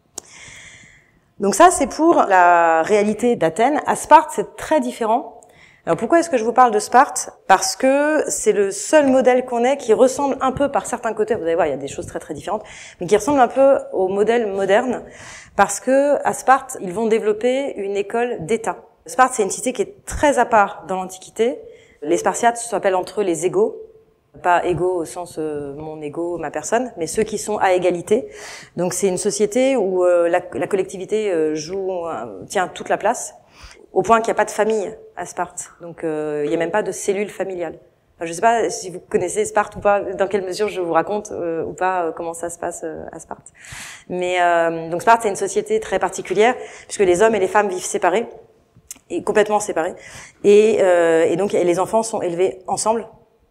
Donc ça, c'est pour la réalité d'Athènes. À Sparte, c'est très différent. Alors pourquoi est-ce que je vous parle de Sparte? Parce que c'est le seul modèle qu'on ait qui ressemble un peu par certains côtés, vous allez voir, il y a des choses très très différentes, mais qui ressemble un peu au modèle moderne, parce que à Sparte, ils vont développer une école d'État. Sparte, c'est une cité qui est très à part dans l'Antiquité. Les Spartiates s'appellent entre eux les égaux. Pas égaux au sens euh, mon ego, ma personne, mais ceux qui sont à égalité. Donc c'est une société où euh, la, la collectivité euh, joue, euh, tient toute la place, au point qu'il n'y a pas de famille à Sparte. Donc euh, il n'y a même pas de cellule familiale. Enfin, je ne sais pas si vous connaissez Sparte ou pas, dans quelle mesure je vous raconte euh, ou pas euh, comment ça se passe euh, à Sparte. Mais euh, donc Sparte, c'est une société très particulière, puisque les hommes et les femmes vivent séparés. Et complètement séparés, et, euh, et donc les enfants sont élevés ensemble.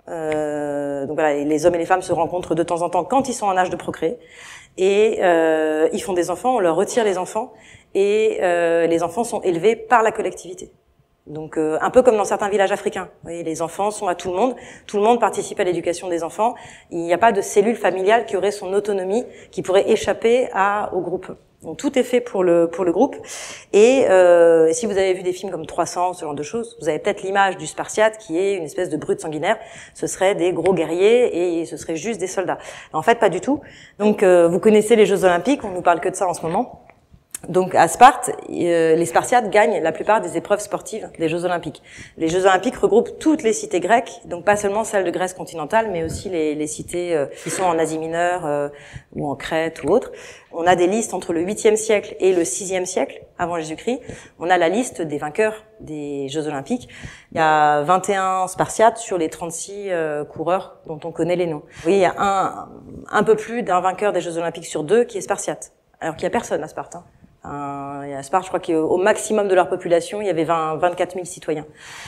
Euh, donc voilà, les hommes et les femmes se rencontrent de temps en temps quand ils sont en âge de procréer, et euh, ils font des enfants, on leur retire les enfants, et euh, les enfants sont élevés par la collectivité. Donc euh, un peu comme dans certains villages africains, vous voyez, les enfants sont à tout le monde, tout le monde participe à l'éducation des enfants. Il n'y a pas de cellule familiale qui aurait son autonomie, qui pourrait échapper à au groupe. Donc tout est fait pour le pour le groupe. Et euh, si vous avez vu des films comme trois cents, ce genre de choses, vous avez peut-être l'image du Spartiate qui est une espèce de brute sanguinaire. Ce serait des gros guerriers et ce serait juste des soldats. En fait, pas du tout. Donc euh, vous connaissez les Jeux Olympiques, on nous parle que de ça en ce moment. Donc à Sparte, euh, les Spartiates gagnent la plupart des épreuves sportives des Jeux Olympiques. Les Jeux Olympiques regroupent toutes les cités grecques, donc pas seulement celles de Grèce continentale, mais aussi les, les cités euh, qui sont en Asie mineure euh, ou en Crète ou autres. On a des listes entre le huitième siècle et le sixième siècle avant Jésus-Christ. On a la liste des vainqueurs des Jeux Olympiques. Il y a vingt et un Spartiates sur les trente-six euh, coureurs dont on connaît les noms. Vous voyez, il y a un, un peu plus d'un vainqueur des Jeux Olympiques sur deux qui est Spartiate, alors qu'il y a personne à Sparte. Hein. Euh, et à Sparte, je crois qu'au maximum de leur population, il y avait vingt, vingt-quatre mille citoyens.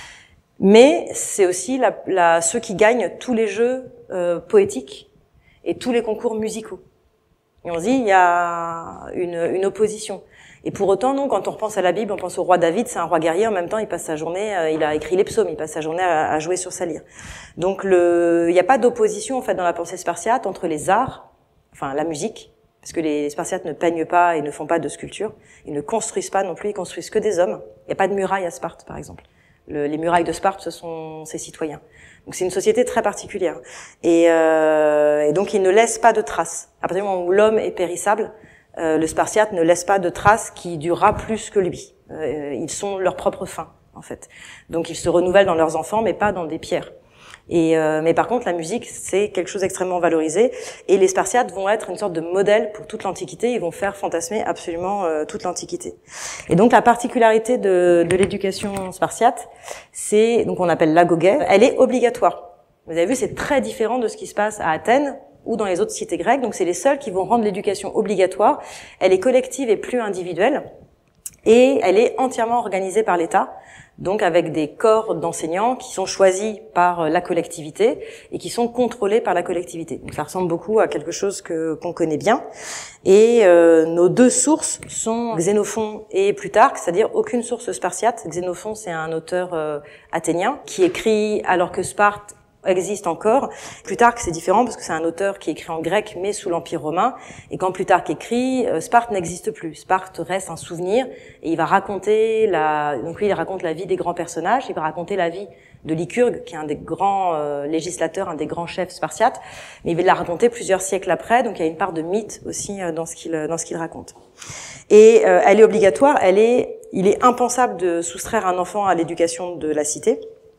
Mais c'est aussi la, la, ceux qui gagnent tous les jeux euh, poétiques et tous les concours musicaux. Et on se dit, il y a une, une opposition. Et pour autant, non, quand on repense à la Bible, on pense au roi David, c'est un roi guerrier, en même temps, il passe sa journée, euh, il a écrit les psaumes, il passe sa journée à, à jouer sur sa lyre. Donc le, il n'y a pas d'opposition, en fait, dans la pensée spartiate entre les arts, enfin la musique, parce que les Spartiates ne peignent pas et ne font pas de sculpture. Ils ne construisent pas non plus, ils construisent que des hommes. Il n'y a pas de murailles à Sparte, par exemple. Le, les murailles de Sparte, ce sont ses citoyens. Donc c'est une société très particulière. Et, euh, et donc ils ne laissent pas de traces. À partir du moment où l'homme est périssable, euh, le Spartiate ne laisse pas de traces qui durera plus que lui. Euh, ils sont leur propre fin, en fait. Donc ils se renouvellent dans leurs enfants, mais pas dans des pierres. Et euh, mais par contre, la musique, c'est quelque chose d'extrêmement valorisé. Et les Spartiates vont être une sorte de modèle pour toute l'Antiquité. Ils vont faire fantasmer absolument euh, toute l'Antiquité. Et donc, la particularité de, de l'éducation spartiate, c'est, donc on appelle l'agogé, elle est obligatoire. Vous avez vu, c'est très différent de ce qui se passe à Athènes ou dans les autres cités grecques. Donc, c'est les seuls qui vont rendre l'éducation obligatoire. Elle est collective et plus individuelle. Et elle est entièrement organisée par l'État. Donc avec des corps d'enseignants qui sont choisis par la collectivité et qui sont contrôlés par la collectivité. Donc ça ressemble beaucoup à quelque chose que qu'on connaît bien. Et euh, nos deux sources sont Xénophon et Plutarque, c'est-à-dire aucune source spartiate. Xénophon, c'est un auteur euh, athénien qui écrit alors que Sparte existe encore. Plutarque, c'est différent parce que c'est un auteur qui écrit en grec mais sous l'Empire romain. Et quand Plutarque écrit, Sparte n'existe plus. Sparte reste un souvenir et il va raconter la, donc lui il raconte la vie des grands personnages, il va raconter la vie de Lycurgue, qui est un des grands euh, législateurs, un des grands chefs spartiates, mais il va la raconter plusieurs siècles après, donc il y a une part de mythe aussi euh, dans ce qu'il dans ce qu'il raconte. Et euh, elle est obligatoire, elle est, il est impensable de soustraire un enfant à l'éducation de la cité.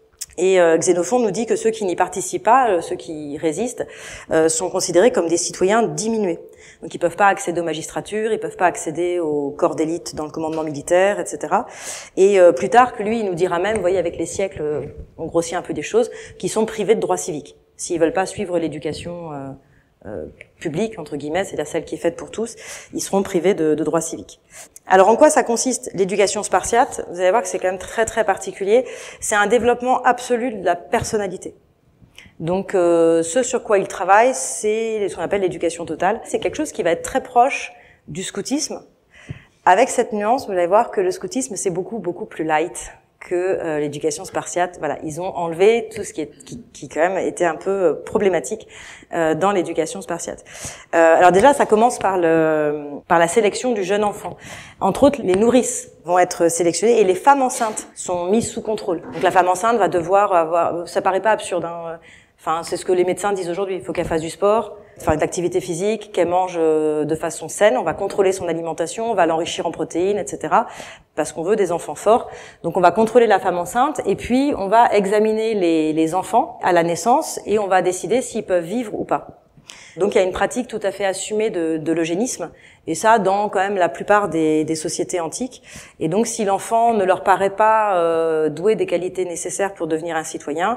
Et euh, Xénophon nous dit que ceux qui n'y participent pas, euh, ceux qui résistent, euh, sont considérés comme des citoyens diminués. Donc ils peuvent pas accéder aux magistratures, ils peuvent pas accéder au corps d'élite dans le commandement militaire, et cetera. Et euh, plus tard, que lui, il nous dira même, vous voyez, avec les siècles, euh, on grossit un peu des choses, qui sont privés de droits civiques, s'ils veulent pas suivre l'éducation euh, euh, publique, entre guillemets, c'est-à-dire celle qui est faite pour tous, ils seront privés de, de droits civiques. Alors en quoi ça consiste l'éducation spartiate? Vous allez voir que c'est quand même très très particulier. C'est un développement absolu de la personnalité. Donc euh, ce sur quoi ils travaillent, c'est ce qu'on appelle l'éducation totale. C'est quelque chose qui va être très proche du scoutisme, avec cette nuance, vous allez voir que le scoutisme c'est beaucoup beaucoup plus light que euh, l'éducation spartiate. Voilà, ils ont enlevé tout ce qui, est, qui, qui quand même était un peu problématique euh, dans l'éducation spartiate. Euh, alors déjà, ça commence par le par la sélection du jeune enfant. Entre autres, les nourrices vont être sélectionnées et les femmes enceintes sont mises sous contrôle. Donc la femme enceinte va devoir avoir, ça paraît pas absurde, hein. Enfin, c'est ce que les médecins disent aujourd'hui. Il faut qu'elle fasse du sport, faire de l'activité physique, qu'elle mange de façon saine. On va contrôler son alimentation, on va l'enrichir en protéines, et cetera. Parce qu'on veut des enfants forts. Donc, on va contrôler la femme enceinte et puis on va examiner les, les enfants à la naissance et on va décider s'ils peuvent vivre ou pas. Donc, il y a une pratique tout à fait assumée de, de l'eugénisme, et ça dans quand même la plupart des, des sociétés antiques. Et donc, si l'enfant ne leur paraît pas euh, doué des qualités nécessaires pour devenir un citoyen,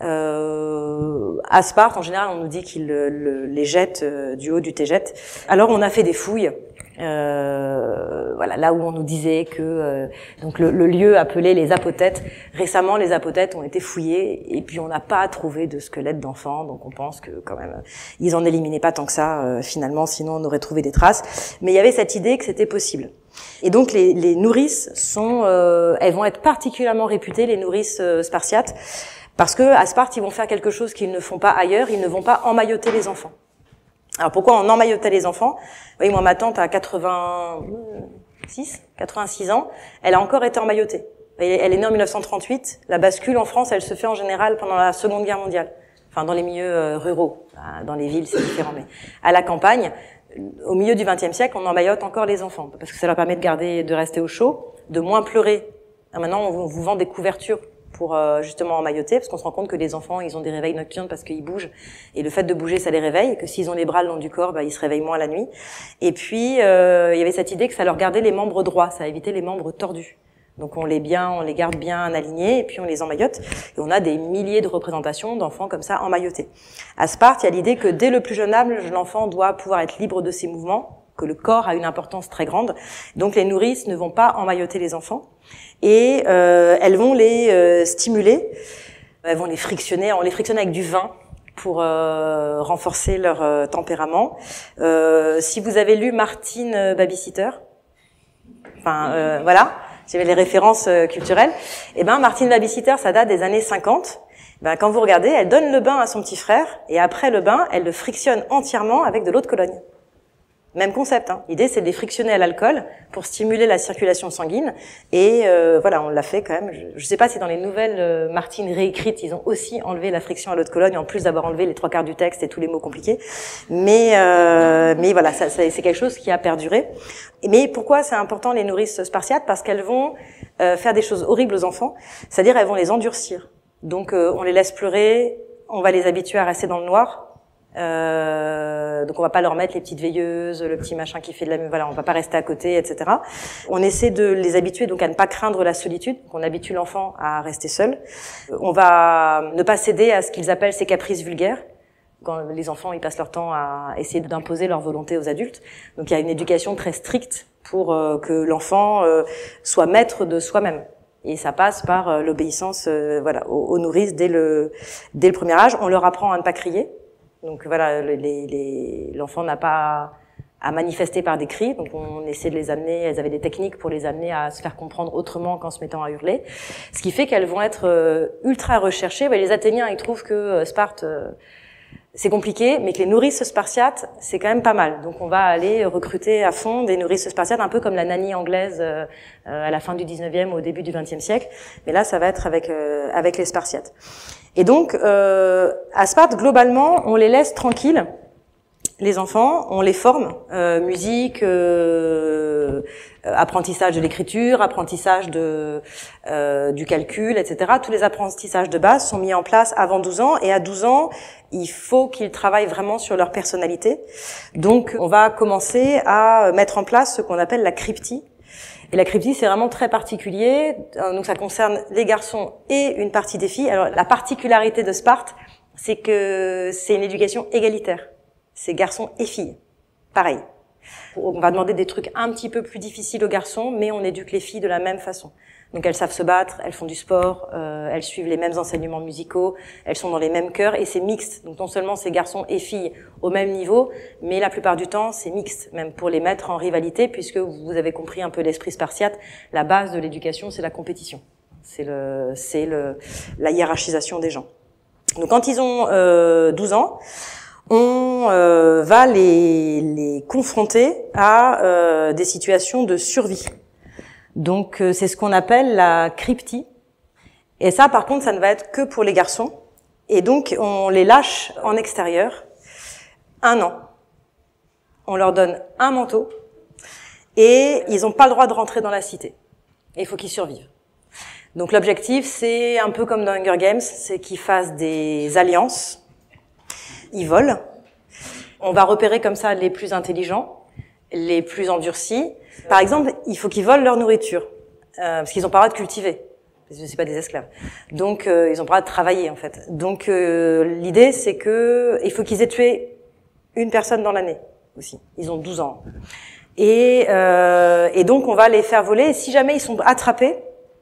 euh, à Sparte, en général, on nous dit qu'ils le, le, les jettent euh, du haut du Tégète. Alors, on a fait des fouilles. Euh, voilà, là où on nous disait que euh, donc le, le lieu appelé les apothètes. Récemment, les apothètes ont été fouillés et puis on n'a pas trouvé de squelette d'enfant, donc on pense que quand même ils en éliminaient pas tant que ça euh, finalement, sinon on aurait trouvé des traces. Mais il y avait cette idée que c'était possible. Et donc les, les nourrices sont, euh, elles vont être particulièrement réputées, les nourrices euh, spartiates, parce que à Sparte ils vont faire quelque chose qu'ils ne font pas ailleurs, ils ne vont pas emmailloter les enfants. Alors pourquoi on emmaillotait les enfants? Oui, moi ma tante a quatre-vingt-six, quatre-vingt-six ans, elle a encore été emmaillotée. Elle est née en mille neuf cent trente-huit. La bascule en France, elle se fait en général pendant la Seconde Guerre mondiale. Enfin, dans les milieux ruraux, dans les villes c'est différent, mais à la campagne, au milieu du vingtième siècle, on emmaillote encore les enfants parce que ça leur permet de garder, de rester au chaud, de moins pleurer. Maintenant, on vous vend des couvertures pour euh, justement emmailloter, parce qu'on se rend compte que les enfants, ils ont des réveils nocturnes parce qu'ils bougent, et le fait de bouger, ça les réveille, et que s'ils ont les bras le long du corps, bah, ils se réveillent moins la nuit. Et puis, euh, il y avait cette idée que ça leur gardait les membres droits, ça évitait les membres tordus. Donc on les bien, on les garde bien alignés, et puis on les emmaillote, et on a des milliers de représentations d'enfants comme ça emmaillotés. À Sparte, il y a l'idée que dès le plus jeune âge, l'enfant doit pouvoir être libre de ses mouvements, que le corps a une importance très grande. Donc les nourrices ne vont pas emmailloter les enfants, et euh, elles vont les euh, stimuler, elles vont les frictionner, on les frictionne avec du vin pour euh, renforcer leur euh, tempérament. Euh, si vous avez lu Martine Babysitter, enfin euh, voilà, j'avais les références euh, culturelles, et ben Martine Babysitter, ça date des années cinquante. Ben quand vous regardez, elle donne le bain à son petit frère, et après le bain, elle le frictionne entièrement avec de l'eau de Cologne. Même concept, hein. L'idée, c'est de les frictionner à l'alcool pour stimuler la circulation sanguine. Et euh, voilà, on l'a fait quand même. Je ne sais pas si dans les nouvelles euh, Martine réécrites, ils ont aussi enlevé la friction à l'eau de Cologne, en plus d'avoir enlevé les trois quarts du texte et tous les mots compliqués. Mais euh, mais voilà, ça, ça, c'est quelque chose qui a perduré. Mais pourquoi c'est important les nourrices spartiates? Parce qu'elles vont euh, faire des choses horribles aux enfants. C'est-à-dire, elles vont les endurcir. Donc, euh, on les laisse pleurer, on va les habituer à rester dans le noir. Euh, donc on va pas leur mettre les petites veilleuses, le petit machin qui fait de la musique, voilà, on va pas rester à côté, et cetera. On essaie de les habituer donc à ne pas craindre la solitude, on habitue l'enfant à rester seul. On va ne pas céder à ce qu'ils appellent ces caprices vulgaires. Quand les enfants ils passent leur temps à essayer d'imposer leur volonté aux adultes, donc il y a une éducation très stricte pour euh, que l'enfant euh, soit maître de soi-même. Et ça passe par euh, l'obéissance, euh, voilà, aux, aux nourrices dès le dès le premier âge. On leur apprend à ne pas crier. Donc voilà, les, les, l'enfant n'a pas à manifester par des cris, donc on essaie de les amener, elles avaient des techniques pour les amener à se faire comprendre autrement qu'en se mettant à hurler, ce qui fait qu'elles vont être euh, ultra recherchées. Les Athéniens, ils trouvent que euh, Sparte, euh, c'est compliqué, mais que les nourrices spartiates, c'est quand même pas mal. Donc on va aller recruter à fond des nourrices spartiates, un peu comme la nanny anglaise euh, à la fin du dix-neuvième, au début du vingtième siècle, mais là ça va être avec, euh, avec les Spartiates. Et donc, euh, à Sparte, globalement, on les laisse tranquilles, les enfants, on les forme, euh, musique, euh, apprentissage de l'écriture, apprentissage de euh, du calcul, et cetera. Tous les apprentissages de base sont mis en place avant douze ans, et à douze ans, il faut qu'ils travaillent vraiment sur leur personnalité. Donc, on va commencer à mettre en place ce qu'on appelle la cryptie. Et la cryptie, c'est vraiment très particulier. Donc, ça concerne les garçons et une partie des filles. Alors, la particularité de Sparte, c'est que c'est une éducation égalitaire. c'est garçons et filles. Pareil. On va demander des trucs un petit peu plus difficiles aux garçons, mais on éduque les filles de la même façon. Donc elles savent se battre, elles font du sport, euh, elles suivent les mêmes enseignements musicaux, elles sont dans les mêmes chœurs et c'est mixte. Donc non seulement c'est garçons et filles au même niveau, mais la plupart du temps c'est mixte, même pour les mettre en rivalité, puisque vous avez compris un peu l'esprit spartiate, la base de l'éducation c'est la compétition. C'est le, c'est le, la hiérarchisation des gens. Donc quand ils ont euh, douze ans, on euh, va les, les confronter à euh, des situations de survie. Donc euh, c'est ce qu'on appelle la cryptie. Et ça par contre ça ne va être que pour les garçons. Et donc on les lâche en extérieur un an. On leur donne un manteau et ils n'ont pas le droit de rentrer dans la cité. Et il faut qu'ils survivent. Donc l'objectif c'est un peu comme dans Hunger Games, c'est qu'ils fassent des alliances. Ils volent. On va repérer comme ça les plus intelligents, les plus endurcis. Par exemple, il faut qu'ils volent leur nourriture, euh, parce qu'ils n'ont pas le droit de cultiver. Parce que c'est pas des esclaves. Donc, euh, ils ont pas le droit de travailler, en fait. Donc, euh, l'idée, c'est que il faut qu'ils aient tué une personne dans l'année aussi. Ils ont douze ans. Et, euh, et donc, on va les faire voler. Et si jamais ils sont attrapés,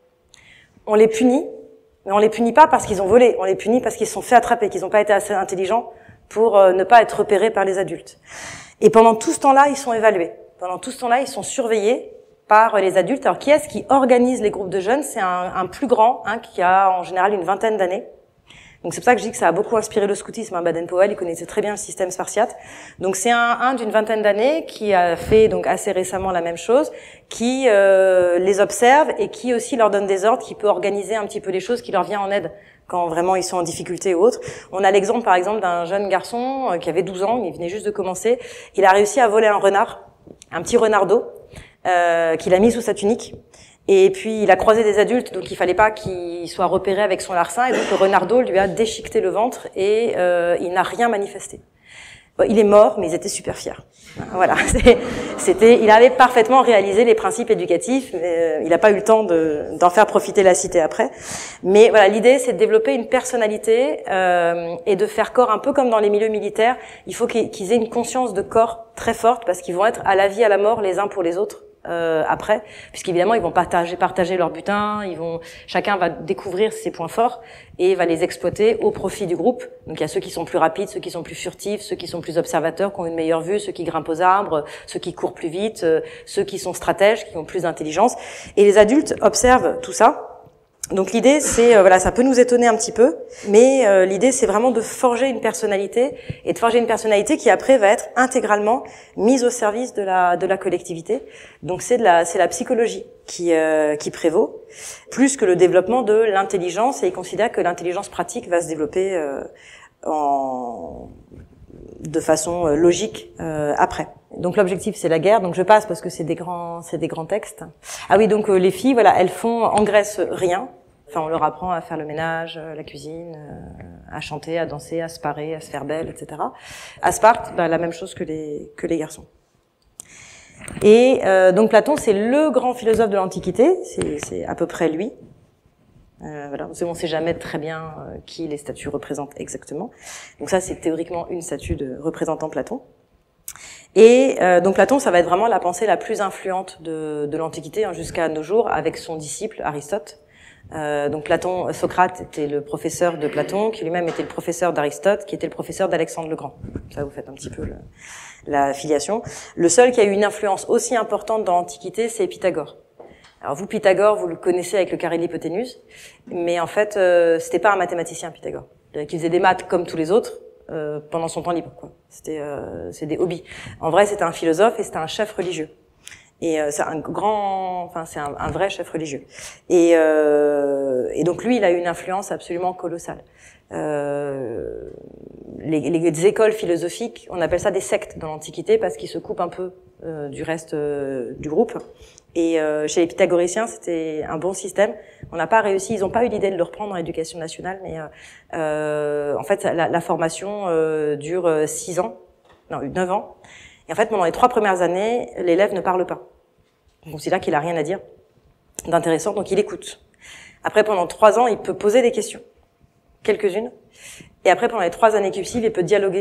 on les punit. Mais on les punit pas parce qu'ils ont volé. On les punit parce qu'ils se sont fait attraper, qu'ils n'ont pas été assez intelligents pour euh, ne pas être repérés par les adultes. Et pendant tout ce temps-là, ils sont évalués. Pendant tout ce temps-là, ils sont surveillés par les adultes. Alors, qui est-ce qui organise les groupes de jeunes? C'est un, un plus grand, hein, qui a en général une vingtaine d'années. Donc, c'est pour ça que je dis que ça a beaucoup inspiré le scoutisme. Hein. Baden-Powell, il connaissait très bien le système spartiate. Donc, c'est un, un d'une vingtaine d'années qui a fait donc assez récemment la même chose, qui euh, les observe et qui aussi leur donne des ordres, qui peut organiser un petit peu les choses, qui leur vient en aide quand vraiment ils sont en difficulté ou autre. On a l'exemple, par exemple, d'un jeune garçon euh, qui avait douze ans, il venait juste de commencer. Il a réussi à voler un renard, un petit renardeau, euh, qu'il a mis sous sa tunique. Et puis, il a croisé des adultes, donc il fallait pas qu'il soit repéré avec son larcin. Et donc, le renardeau lui a déchiqueté le ventre et euh, il n'a rien manifesté. Bon, il est mort, mais ils étaient super fiers. Voilà, c'était, il avait parfaitement réalisé les principes éducatifs. Mais, euh, il n'a pas eu le temps de, d'en faire profiter la cité après. Mais voilà, l'idée, c'est de développer une personnalité euh, et de faire corps un peu comme dans les milieux militaires. Il faut qu'ils, qu'ils aient une conscience de corps très forte parce qu'ils vont être à la vie, à la mort, les uns pour les autres. Euh, après, puisqu'évidemment ils vont partager partager leur butin, ils vont chacun va découvrir ses points forts et va les exploiter au profit du groupe. Donc il y a ceux qui sont plus rapides, ceux qui sont plus furtifs, ceux qui sont plus observateurs, qui ont une meilleure vue, ceux qui grimpent aux arbres, ceux qui courent plus vite, euh, ceux qui sont stratèges, qui ont plus d'intelligence. Et les adultes observent tout ça. Donc l'idée, c'est euh, voilà, ça peut nous étonner un petit peu, mais euh, l'idée, c'est vraiment de forger une personnalité et de forger une personnalité qui après va être intégralement mise au service de la de la collectivité. Donc c'est de la c'est la psychologie qui euh, qui prévaut plus que le développement de l'intelligence. Et ils considèrent que l'intelligence pratique va se développer euh, en de façon logique euh, après. Donc l'objectif c'est la guerre. Donc je passe parce que c'est des grands c'est des grands textes. Ah oui, donc euh, les filles, voilà, elles font en Grèce rien. Enfin, on leur apprend à faire le ménage, la cuisine, euh, à chanter, à danser, à se parer, à se faire belle, et cetera. À Sparte, bah, la même chose que les que les garçons. Et euh, donc Platon, c'est le grand philosophe de l'Antiquité. C'est c'est à peu près lui. Euh, voilà, on ne sait jamais très bien euh, qui les statues représentent exactement. Donc ça, c'est théoriquement une statue de représentant Platon. Et euh, donc Platon, ça va être vraiment la pensée la plus influente de, de l'Antiquité hein, jusqu'à nos jours, avec son disciple Aristote. Euh, donc Platon, Socrate était le professeur de Platon, qui lui-même était le professeur d'Aristote, qui était le professeur d'Alexandre le Grand. Ça, vous faites un petit peu le, la filiation. Le seul qui a eu une influence aussi importante dans l'Antiquité, c'est Pythagore. Alors vous, Pythagore, vous le connaissez avec le carré de l'hypoténuse, mais en fait, euh, c'était pas un mathématicien, Pythagore, qui faisait des maths comme tous les autres euh, pendant son temps libre, quoi. C'était, euh, c'est des hobbies. En vrai, c'était un philosophe et c'était un chef religieux. Et euh, c'est un grand, enfin c'est un, un vrai chef religieux. Et, euh, et donc lui, il a eu une influence absolument colossale. Euh, les, les écoles philosophiques, on appelle ça des sectes dans l'Antiquité parce qu'ils se coupent un peu euh, du reste euh, du groupe. Et euh, chez les pythagoriciens, c'était un bon système. On n'a pas réussi, ils n'ont pas eu l'idée de le reprendre dans l'éducation nationale, mais euh, euh, en fait, la, la formation euh, dure six ans, non, neuf ans. Et en fait, pendant les trois premières années, l'élève ne parle pas. On considère qu'il a rien à dire d'intéressant, donc il écoute. Après, pendant trois ans, il peut poser des questions, quelques-unes. Et après, pendant les trois années qui suivent, il peut dialoguer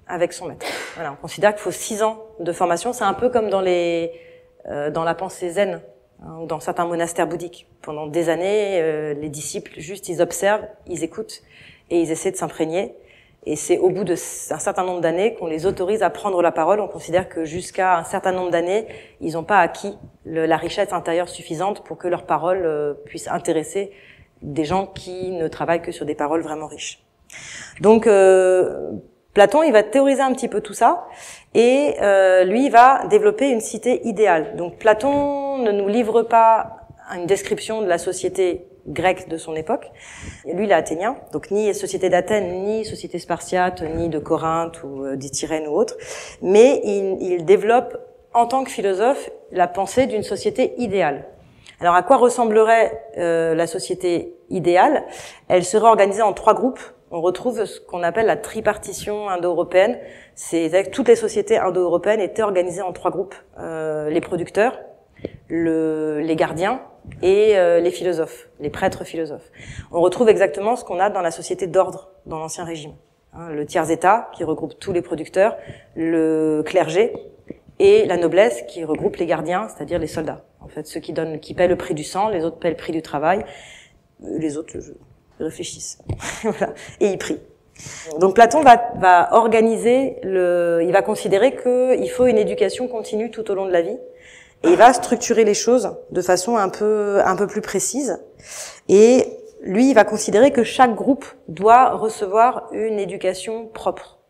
avec son maître. Voilà, on considère qu'il faut six ans de formation. C'est un peu comme dans les euh, dans la pensée zen, hein, ou dans certains monastères bouddhiques. Pendant des années, euh, les disciples juste ils observent, ils écoutent et ils essaient de s'imprégner. Et c'est au bout d'un certain nombre d'années qu'on les autorise à prendre la parole. On considère que jusqu'à un certain nombre d'années, ils n'ont pas acquis le, la richesse intérieure suffisante pour que leur parole euh, puisse intéresser des gens qui ne travaillent que sur des paroles vraiment riches. Donc euh, Platon, il va théoriser un petit peu tout ça, et euh, lui, il va développer une cité idéale. Donc Platon ne nous livre pas une description de la société grecque de son époque. Lui, il est athénien, donc ni société d'Athènes, ni société spartiate, ni de Corinthe ou euh, d'Ityrène ou autre, mais il, il développe en tant que philosophe la pensée d'une société idéale. Alors à quoi ressemblerait euh, la société idéale? Elle serait organisée en trois groupes. On retrouve ce qu'on appelle la tripartition indo-européenne. C'est que toutes les sociétés indo-européennes étaient organisées en trois groupes. Euh, les producteurs, le, les gardiens et euh, les philosophes, les prêtres philosophes. On retrouve exactement ce qu'on a dans la société d'ordre, dans l'Ancien Régime. Hein, le tiers-état, qui regroupe tous les producteurs, le clergé et la noblesse, qui regroupe les gardiens, c'est-à-dire les soldats. En fait, ceux qui donnent, qui paient le prix du sang, les autres paient le prix du travail, les autres je, réfléchissent. Voilà. Et ils prient. Donc Platon va, va organiser le, il va considérer qu'il faut une éducation continue tout au long de la vie, et il va structurer les choses de façon un peu, un peu plus précise. Et lui, il va considérer que chaque groupe doit recevoir une éducation propre.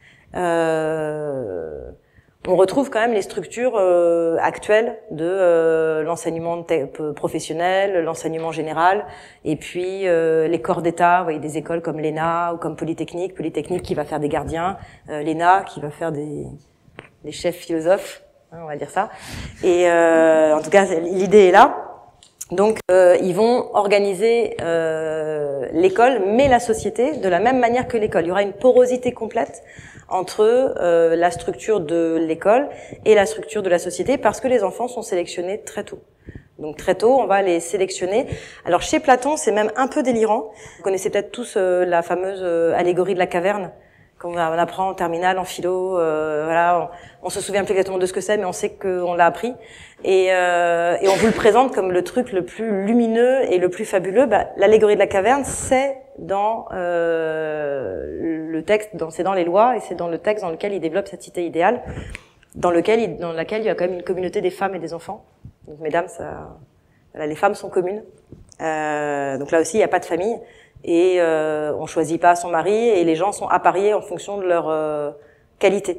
Euh, On retrouve quand même les structures euh, actuelles de euh, l'enseignement professionnel, l'enseignement général, et puis euh, les corps d'État, vous voyez, des écoles comme l'E N A ou comme Polytechnique, Polytechnique qui va faire des gardiens, euh, l'E N A qui va faire des, des chefs philosophes, hein, on va dire ça. Et euh, en tout cas, l'idée est là. Donc, euh, ils vont organiser euh, l'école, mais la société, de la même manière que l'école. Il y aura une porosité complète entre euh, la structure de l'école et la structure de la société, parce que les enfants sont sélectionnés très tôt. Donc très tôt, on va les sélectionner. Alors chez Platon, c'est même un peu délirant. Vous connaissez peut-être tous euh, la fameuse euh, allégorie de la caverne, qu'on apprend en terminale, en philo. Euh, voilà, on, on se souvient plus exactement de ce que c'est, mais on sait qu'on l'a appris. Et, euh, et on vous le présente comme le truc le plus lumineux et le plus fabuleux. Bah, l'allégorie de la caverne, c'est dans euh, le texte, c'est dans les lois, et c'est dans le texte dans lequel il développe cette cité idéale, dans lequel il, dans laquelle il y a quand même une communauté des femmes et des enfants. Donc mesdames, ça, voilà, les femmes sont communes. Euh, donc là aussi, il n'y a pas de famille, et euh, on choisit pas son mari, et les gens sont appariés en fonction de leur euh, qualité.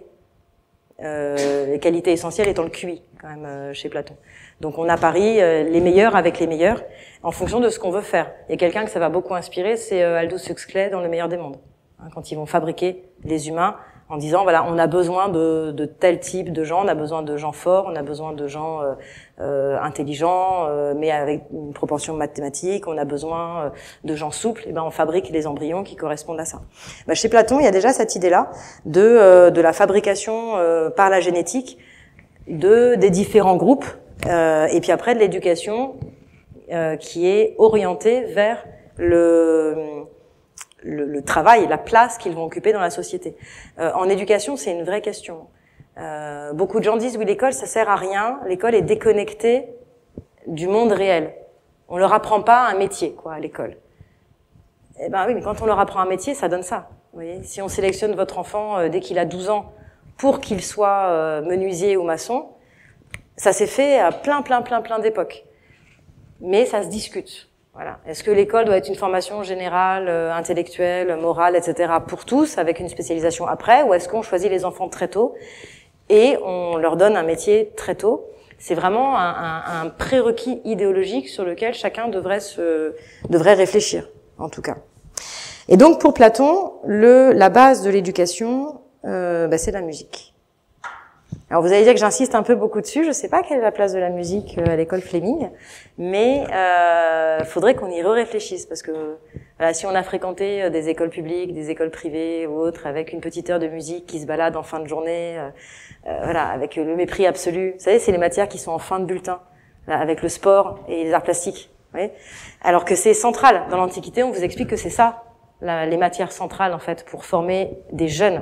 Euh, les qualités essentielles étant le Q I quand même euh, chez Platon. Donc on apparie euh, les meilleurs avec les meilleurs en fonction de ce qu'on veut faire. Il y a quelqu'un que ça va beaucoup inspirer, c'est euh, Aldous Huxley dans Le Meilleur des Mondes. Hein, quand ils vont fabriquer des humains en disant voilà, on a besoin de, de tel type de gens, on a besoin de gens forts, on a besoin de gens euh, euh, intelligents, euh, mais avec une proportion mathématique, on a besoin euh, de gens souples. Et ben on fabrique les embryons qui correspondent à ça. Ben, chez Platon, il y a déjà cette idée-là de euh, de la fabrication euh, par la génétique de des différents groupes, euh, et puis après de l'éducation euh, qui est orientée vers le Le, le travail, la place qu'ils vont occuper dans la société. Euh, en éducation, c'est une vraie question. Euh, beaucoup de gens disent oui, l'école, ça sert à rien. L'école est déconnectée du monde réel. On leur apprend pas un métier, quoi, à l'école. Eh ben oui, mais quand on leur apprend un métier, ça donne ça. Vous voyez, si on sélectionne votre enfant euh, dès qu'il a douze ans pour qu'il soit euh, menuisier ou maçon, ça s'est fait à plein, plein, plein, plein d'époques. Mais ça se discute. Voilà. Est-ce que l'école doit être une formation générale, euh, intellectuelle, morale, et cetera pour tous, avec une spécialisation après, ou est-ce qu'on choisit les enfants très tôt et on leur donne un métier très tôt? C'est vraiment un, un, un prérequis idéologique sur lequel chacun devrait se devrait réfléchir, en tout cas. Et donc pour Platon, le la base de l'éducation, euh, bah, c'est la musique. Alors vous allez dire que j'insiste un peu beaucoup dessus, je sais pas quelle est la place de la musique à l'école Fleming, mais euh, faudrait qu'on y réfléchisse, parce que voilà, si on a fréquenté des écoles publiques, des écoles privées ou autres, avec une petite heure de musique qui se balade en fin de journée, euh, euh, voilà, avec le mépris absolu, vous savez, c'est les matières qui sont en fin de bulletin, là, avec le sport et les arts plastiques, vous voyez, alors que c'est central. Dans l'Antiquité, on vous explique que c'est ça, la, les matières centrales en fait pour former des jeunes,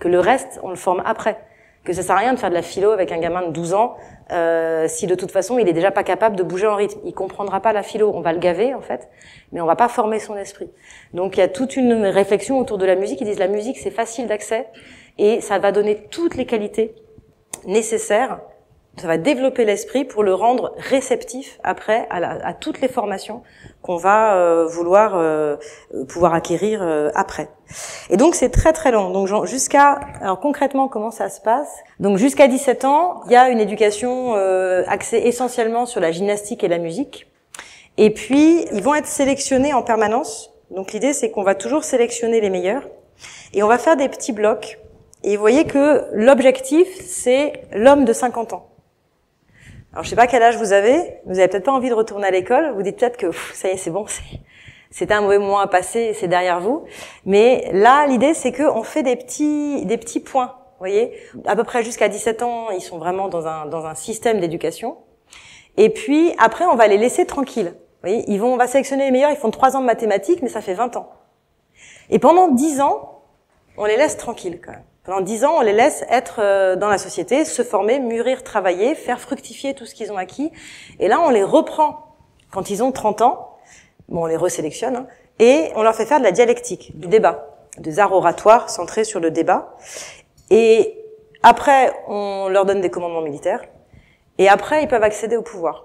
que le reste, on le forme après. Que ça sert à rien de faire de la philo avec un gamin de douze ans euh, si de toute façon il est déjà pas capable de bouger en rythme. Il comprendra pas la philo. On va le gaver en fait, mais on va pas former son esprit. Donc il y a toute une réflexion autour de la musique. Ils disent la musique c'est facile d'accès et ça va donner toutes les qualités nécessaires. Ça va développer l'esprit pour le rendre réceptif après à, la, à toutes les formations qu'on va euh, vouloir euh, pouvoir acquérir euh, après. Et donc c'est très très long. Donc jusqu'à alors concrètement comment ça se passe? Donc jusqu'à dix-sept ans, il y a une éducation euh, axée essentiellement sur la gymnastique et la musique. Et puis ils vont être sélectionnés en permanence. Donc l'idée c'est qu'on va toujours sélectionner les meilleurs et on va faire des petits blocs. Et vous voyez que l'objectif c'est l'homme de cinquante ans. Alors je sais pas quel âge vous avez, vous avez peut-être pas envie de retourner à l'école, vous dites peut-être que pff, ça y est, c'est bon, c'est c'était un mauvais moment à passer, c'est derrière vous. Mais là, l'idée c'est que on fait des petits des petits points, vous voyez, à peu près jusqu'à dix-sept ans, ils sont vraiment dans un dans un système d'éducation. Et puis après, on va les laisser tranquilles. Vous voyez, ils vont on va sélectionner les meilleurs, ils font trois ans de mathématiques, mais ça fait vingt ans. Et pendant dix ans, on les laisse tranquilles quand même. Pendant dix ans, on les laisse être dans la société, se former, mûrir, travailler, faire fructifier tout ce qu'ils ont acquis. Et là, on les reprend quand ils ont trente ans. Bon, on les resélectionne. Hein, et on leur fait faire de la dialectique, du débat, des arts oratoires centrés sur le débat. Et après, on leur donne des commandements militaires. Et après, ils peuvent accéder au pouvoir.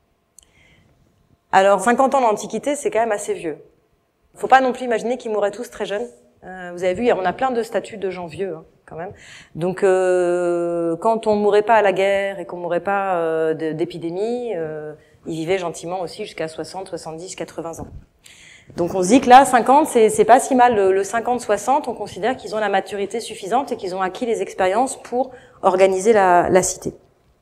Alors, cinquante ans d'Antiquité, c'est quand même assez vieux. Faut pas non plus imaginer qu'ils mourraient tous très jeunes. Euh, vous avez vu, on a plein de statues de gens vieux, hein, quand même. Donc, euh, quand on mourait pas à la guerre et qu'on mourait pas euh, d'épidémie, euh, ils vivaient gentiment aussi jusqu'à soixante, soixante-dix, quatre-vingts ans. Donc, on se dit que là, cinquante, c'est, c'est pas si mal. Le, le cinquante soixante, on considère qu'ils ont la maturité suffisante et qu'ils ont acquis les expériences pour organiser la, la cité.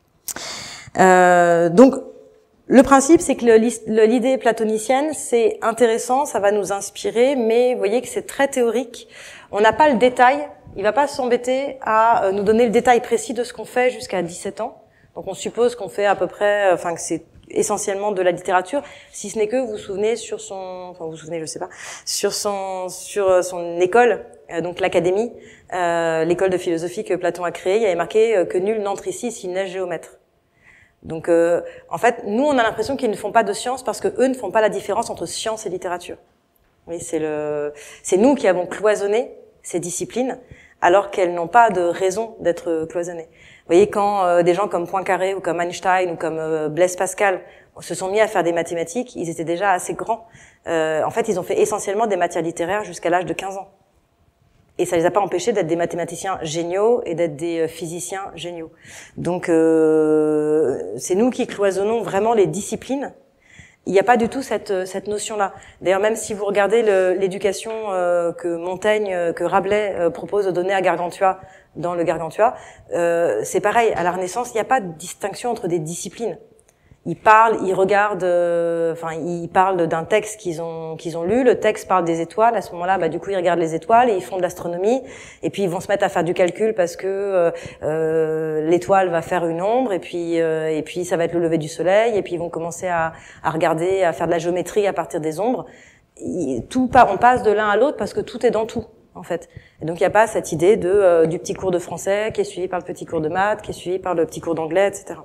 Euh, donc, le principe, c'est que le, l'idée platonicienne, c'est intéressant, ça va nous inspirer, mais vous voyez que c'est très théorique. On n'a pas le détail. Il va pas s'embêter à nous donner le détail précis de ce qu'on fait jusqu'à dix-sept ans. Donc, on suppose qu'on fait à peu près, enfin, que c'est essentiellement de la littérature, si ce n'est que vous vous souvenez sur son, enfin, vous vous souvenez, je sais pas, sur son, sur son école, euh, donc l'académie, euh, l'école de philosophie que Platon a créée, il y avait marqué euh, que nul n'entre ici s'il n'est géomètre. Donc, euh, en fait, nous, on a l'impression qu'ils ne font pas de science parce que eux ne font pas la différence entre science et littérature. Oui, c'est le, c'est nous qui avons cloisonné ces disciplines, alors qu'elles n'ont pas de raison d'être cloisonnées. Vous voyez, quand euh, des gens comme Poincaré ou comme Einstein ou comme euh, Blaise Pascal se sont mis à faire des mathématiques, ils étaient déjà assez grands. Euh, en fait, ils ont fait essentiellement des matières littéraires jusqu'à l'âge de quinze ans. Et ça les a pas empêchés d'être des mathématiciens géniaux et d'être des physiciens géniaux. Donc, euh, c'est nous qui cloisonnons vraiment les disciplines. Il n'y a pas du tout cette, cette notion-là. D'ailleurs, même si vous regardez le, l'éducation euh, que Montaigne, que Rabelais euh, propose de donner à Gargantua dans le Gargantua, euh, c'est pareil. À la Renaissance, il n'y a pas de distinction entre des disciplines. Ils parlent, ils regardent, euh, enfin, ils parlent d'un texte qu'ils ont qu'ils ont lu. Le texte parle des étoiles. À ce moment-là, bah du coup, ils regardent les étoiles et ils font de l'astronomie. Et puis ils vont se mettre à faire du calcul parce que euh, euh, l'étoile va faire une ombre et puis euh, et puis ça va être le lever du soleil. Et puis ils vont commencer à à regarder, à faire de la géométrie à partir des ombres. Il, tout on passe de l'un à l'autre parce que tout est dans tout, en fait. Et donc il n'y a pas cette idée de euh, du petit cours de français qui est suivi par le petit cours de maths, qui est suivi par le petit cours d'anglais, et cetera.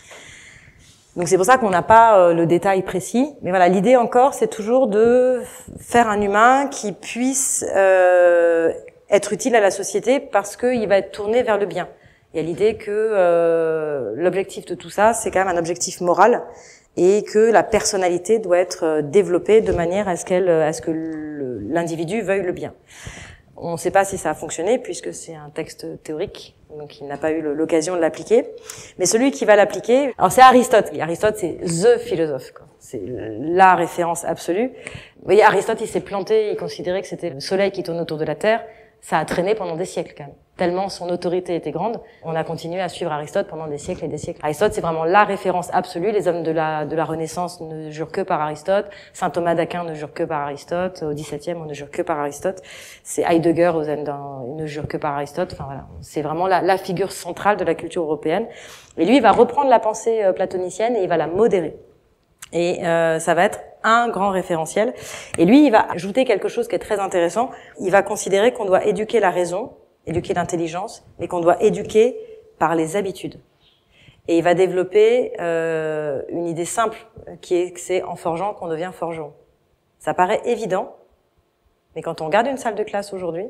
Donc c'est pour ça qu'on n'a pas euh, le détail précis, mais voilà, l'idée encore, c'est toujours de faire un humain qui puisse euh, être utile à la société parce qu'il va être tourné vers le bien. Il y a l'idée que euh, l'objectif de tout ça, c'est quand même un objectif moral et que la personnalité doit être développée de manière à ce qu'elle, à ce que le, l'individu veuille le bien. On ne sait pas si ça a fonctionné puisque c'est un texte théorique, donc il n'a pas eu l'occasion de l'appliquer. Mais celui qui va l'appliquer, alors c'est Aristote. Aristote, c'est the philosophe, quoi. C'est la référence absolue. Vous voyez, Aristote, il s'est planté, il considérait que c'était le soleil qui tourne autour de la Terre. Ça a traîné pendant des siècles, quand même. Tellement son autorité était grande, on a continué à suivre Aristote pendant des siècles et des siècles. Aristote, c'est vraiment la référence absolue. Les hommes de la de la Renaissance ne jurent que par Aristote. Saint Thomas d'Aquin ne jure que par Aristote. Au dix-septième, on ne jure que par Aristote. C'est Heidegger, aux il ne jure que par Aristote. Enfin voilà, c'est vraiment la, la figure centrale de la culture européenne. Et lui, il va reprendre la pensée euh, platonicienne et il va la modérer. Et euh, ça va être un grand référentiel. Et lui, il va ajouter quelque chose qui est très intéressant. Il va considérer qu'on doit éduquer la raison éduquer l'intelligence, mais qu'on doit éduquer par les habitudes. Et il va développer euh, une idée simple, qui est que c'est en forgeant qu'on devient forgeron. Ça paraît évident, mais quand on regarde une salle de classe aujourd'hui,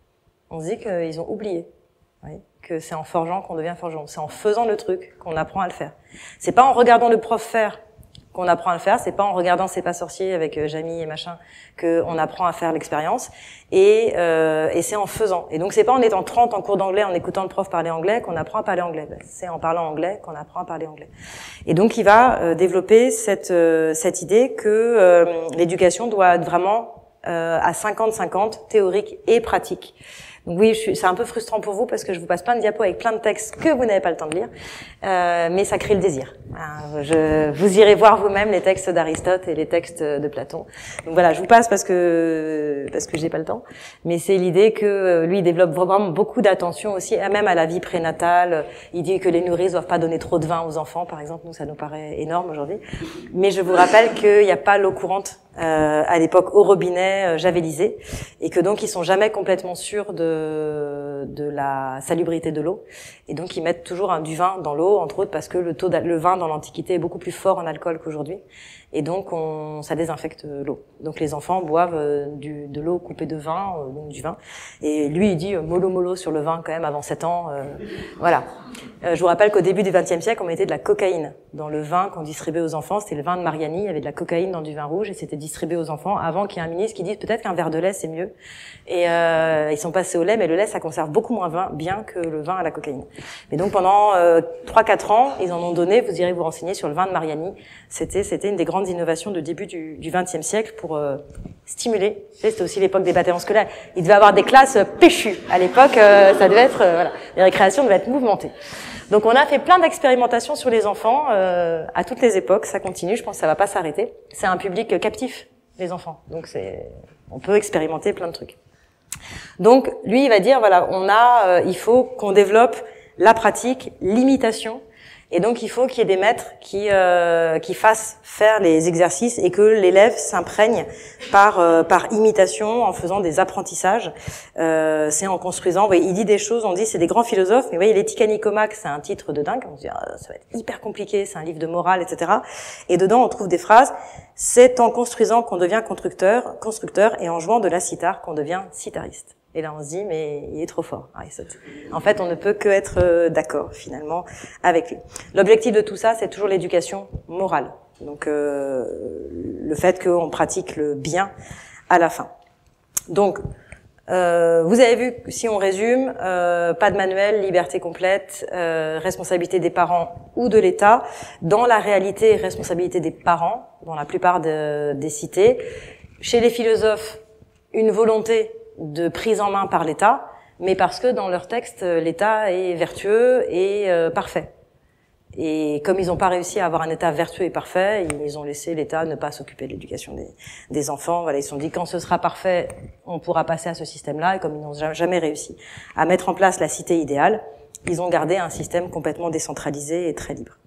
on se dit qu'ils ont oublié. Oui, que c'est en forgeant qu'on devient forgeron. C'est en faisant le truc qu'on apprend à le faire. C'est pas en regardant le prof faire qu'on apprend à le faire. C'est pas en regardant C'est pas sorcier avec euh, Jamie et machin qu'on apprend à faire l'expérience. Et, euh, et c'est en faisant. Et donc c'est pas en étant trente en cours d'anglais, en écoutant le prof parler anglais qu'on apprend à parler anglais. C'est en parlant anglais qu'on apprend à parler anglais. Et donc il va euh, développer cette euh, cette idée que euh, l'éducation doit être vraiment euh, à cinquante cinquante, théorique et pratique. Donc oui, c'est un peu frustrant pour vous parce que je vous passe plein de diapos avec plein de textes que vous n'avez pas le temps de lire, euh, mais ça crée le désir. Euh, je, vous irez voir vous-même les textes d'Aristote et les textes de Platon. Donc voilà, je vous passe parce que parce que j'ai pas le temps, mais c'est l'idée que lui il développe vraiment beaucoup d'attention aussi, même à la vie prénatale. Il dit que les nourrices doivent pas donner trop de vin aux enfants, par exemple. Nous, ça nous paraît énorme aujourd'hui, mais je vous rappelle qu'il n'y a pas l'eau courante. Euh, à l'époque au robinet euh, javelisé, et que donc ils sont jamais complètement sûrs de de la salubrité de l'eau, et donc ils mettent toujours un, du vin dans l'eau, entre autres parce que le taux de, le vin dans l'Antiquité est beaucoup plus fort en alcool qu'aujourd'hui, et donc on, ça désinfecte l'eau. Donc les enfants boivent euh, du, de l'eau coupée de vin, euh, donc du vin, et lui il dit euh, mollo mollo sur le vin quand même avant sept ans, euh, voilà. Euh, je vous rappelle qu'au début du vingtième siècle, on mettait de la cocaïne dans le vin qu'on distribuait aux enfants. C'était le vin de Mariani, il y avait de la cocaïne dans du vin rouge et c'était distribué aux enfants avant qu'il y ait un ministre qui dise peut-être qu'un verre de lait c'est mieux. Et euh, ils sont passés au lait, mais le lait ça conserve beaucoup moins vin, bien que le vin à la cocaïne. Mais donc pendant euh, trois quatre ans, ils en ont donné. Vous irez vous renseigner sur le vin de Mariani. C'était c'était une des grandes innovations de début du, du vingtième siècle pour euh, stimuler. C'était aussi l'époque des baptêmes scolaires. Il devait avoir des classes péchues à l'époque. Euh, ça devait être euh, voilà, les récréations devaient être mouvementées. Donc on a fait plein d'expérimentations sur les enfants euh, à toutes les époques, ça continue, je pense que ça va pas s'arrêter. C'est un public captif, les enfants. Donc c'est on peut expérimenter plein de trucs. Donc lui il va dire voilà, on a euh, il faut qu'on développe la pratique, l'imitation. Et donc il faut qu'il y ait des maîtres qui euh, qui fassent faire les exercices et que l'élève s'imprègne par euh, par imitation en faisant des apprentissages. Euh, c'est en construisant. Vous voyez, il dit des choses, on dit c'est des grands philosophes, mais vous voyez l'Éthique à Nicomaque, c'est un titre de dingue. On se dit ah, ça va être hyper compliqué, c'est un livre de morale, et cetera. Et dedans on trouve des phrases. C'est en construisant qu'on devient constructeur, constructeur, et en jouant de la cithare qu'on devient cithariste. Et là, on se dit, mais il est trop fort, Aristote. En fait, on ne peut que être euh, d'accord, finalement, avec lui. L'objectif de tout ça, c'est toujours l'éducation morale. Donc, euh, le fait qu'on pratique le bien à la fin. Donc, euh, vous avez vu, si on résume, euh, pas de manuel, liberté complète, euh, responsabilité des parents ou de l'État. Dans la réalité, responsabilité des parents, dans la plupart de, des cités. Chez les philosophes, une volonté de prise en main par l'État, mais parce que dans leur texte, l'État est vertueux et euh, parfait. Et comme ils n'ont pas réussi à avoir un État vertueux et parfait, ils ont laissé l'État ne pas s'occuper de l'éducation des, des enfants. Voilà, ils se sont dit quand ce sera parfait, on pourra passer à ce système-là. Et comme ils n'ont jamais réussi à mettre en place la cité idéale, ils ont gardé un système complètement décentralisé et très libre.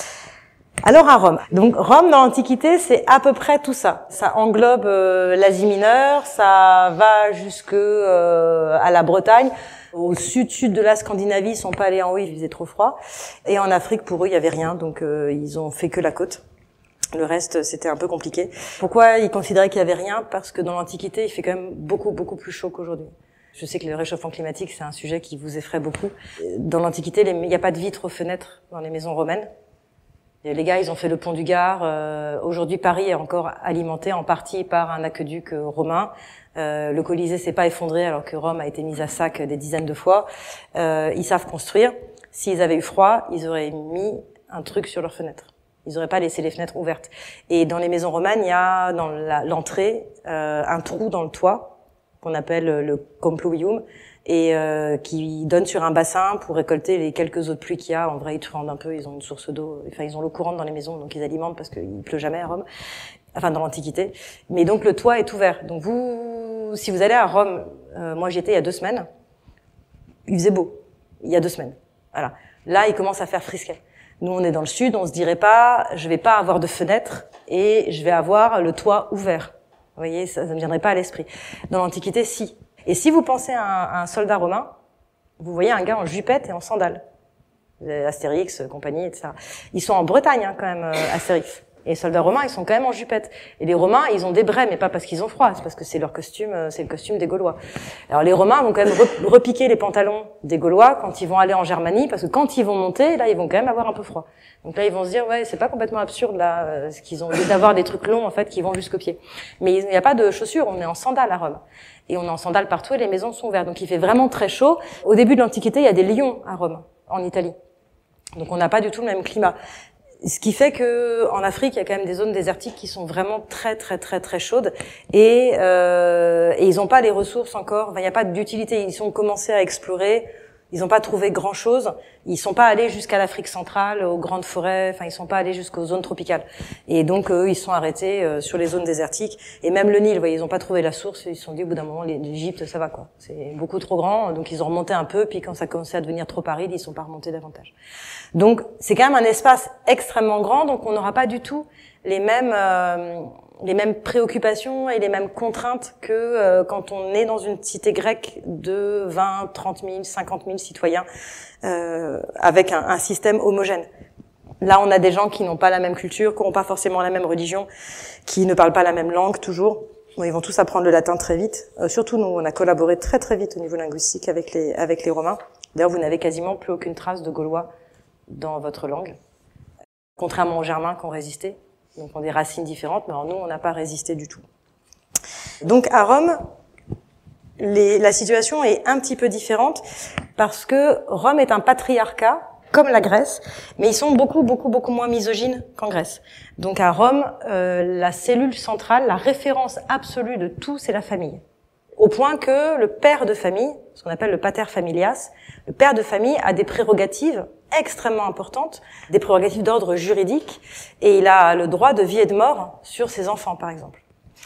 Alors à Rome. Donc Rome dans l'Antiquité, c'est à peu près tout ça. Ça englobe euh, l'Asie mineure, ça va jusque euh, à la Bretagne. Au sud-sud de la Scandinavie, ils sont pas allés en haut, il faisait trop froid. Et en Afrique, pour eux, il y avait rien, donc euh, ils ont fait que la côte. Le reste, c'était un peu compliqué. Pourquoi ils considéraient qu'il y avait rien? Parce que dans l'Antiquité, il fait quand même beaucoup, beaucoup plus chaud qu'aujourd'hui. Je sais que le réchauffement climatique, c'est un sujet qui vous effraie beaucoup. Dans l'Antiquité, il n'y a pas de vitres aux fenêtres dans les maisons romaines. Les gars, ils ont fait le pont du Gard. Euh, aujourd'hui, Paris est encore alimenté en partie par un aqueduc romain. Euh, le Colisée s'est pas effondré alors que Rome a été mise à sac des dizaines de fois. Euh, ils savent construire. S'ils avaient eu froid, ils auraient mis un truc sur leurs fenêtres. Ils auraient pas laissé les fenêtres ouvertes. Et dans les maisons romanes, il y a dans l'entrée euh, un trou dans le toit qu'on appelle le compluvium, et euh, qui donne sur un bassin pour récolter les quelques eaux de pluie qu'il y a. En vrai, ils trendent un peu, ils ont une source d'eau, enfin ils ont l'eau courante dans les maisons, donc ils alimentent parce qu'il pleut jamais à Rome, enfin dans l'Antiquité. Mais donc le toit est ouvert. Donc vous, si vous allez à Rome, euh, moi j'y étais il y a deux semaines, il faisait beau, il y a deux semaines. Voilà. Là, il commence à faire frisquet. Nous, on est dans le sud, on se dirait pas, je vais pas avoir de fenêtre et je vais avoir le toit ouvert. Vous voyez, ça ne me viendrait pas à l'esprit. Dans l'Antiquité, si. Et si vous pensez à un, à un soldat romain, vous voyez un gars en jupette et en sandales. Astérix, compagnie, et cetera. Ils sont en Bretagne, hein, quand même, euh, Astérix. Et les soldats romains, ils sont quand même en jupette. Et les Romains, ils ont des braies, mais pas parce qu'ils ont froid, c'est parce que c'est leur costume, euh, c'est le costume des Gaulois. Alors les Romains vont quand même re- repiquer les pantalons des Gaulois quand ils vont aller en Germanie, parce que quand ils vont monter, là, ils vont quand même avoir un peu froid. Donc là, ils vont se dire, ouais, c'est pas complètement absurde, là, euh, ce qu'ils ont envie d'avoir des trucs longs, en fait, qui vont jusqu'aux pieds. Mais il n'y a pas de chaussures, on est en sandales à Rome. Et on est en sandales partout et les maisons sont ouvertes. Donc il fait vraiment très chaud. Au début de l'Antiquité, il y a des lions à Rome, en Italie. Donc on n'a pas du tout le même climat. Ce qui fait que en Afrique, il y a quand même des zones désertiques qui sont vraiment très très très très chaudes et, euh, et ils n'ont pas les ressources encore. Enfin, il n'y a pas d'utilité. Ils ont commencé à explorer. Ils n'ont pas trouvé grand-chose. Ils sont pas allés jusqu'à l'Afrique centrale, aux grandes forêts. Enfin, ils sont pas allés jusqu'aux zones tropicales. Et donc, eux, ils sont arrêtés euh, sur les zones désertiques. Et même le Nil, vous voyez, ils n'ont pas trouvé la source. Ils se sont dit, au bout d'un moment, l'Égypte, ça va, quoi. C'est beaucoup trop grand. Donc, ils ont remonté un peu. Puis, quand ça commençait à devenir trop aride, ils sont pas remontés davantage. Donc, c'est quand même un espace extrêmement grand. Donc, on n'aura pas du tout les mêmes... Euh, les mêmes préoccupations et les mêmes contraintes que euh, quand on est dans une cité grecque de vingt, trente mille, cinquante mille citoyens euh, avec un, un système homogène. Là, on a des gens qui n'ont pas la même culture, qui n'ont pas forcément la même religion, qui ne parlent pas la même langue toujours. Bon, ils vont tous apprendre le latin très vite. Euh, surtout nous, on a collaboré très très vite au niveau linguistique avec les avec les Romains. D'ailleurs, vous n'avez quasiment plus aucune trace de gaulois dans votre langue, contrairement aux Germains qui ont résisté. Donc, on a des racines différentes, mais alors nous, on n'a pas résisté du tout. Donc, à Rome, les, la situation est un petit peu différente parce que Rome est un patriarcat, comme la Grèce, mais ils sont beaucoup, beaucoup, beaucoup moins misogynes qu'en Grèce. Donc, à Rome, euh, la cellule centrale, la référence absolue de tout, c'est la famille. Au point que le père de famille, ce qu'on appelle le pater familias, le père de famille a des prérogatives extrêmement importantes, des prérogatives d'ordre juridique, et il a le droit de vie et de mort sur ses enfants, par exemple.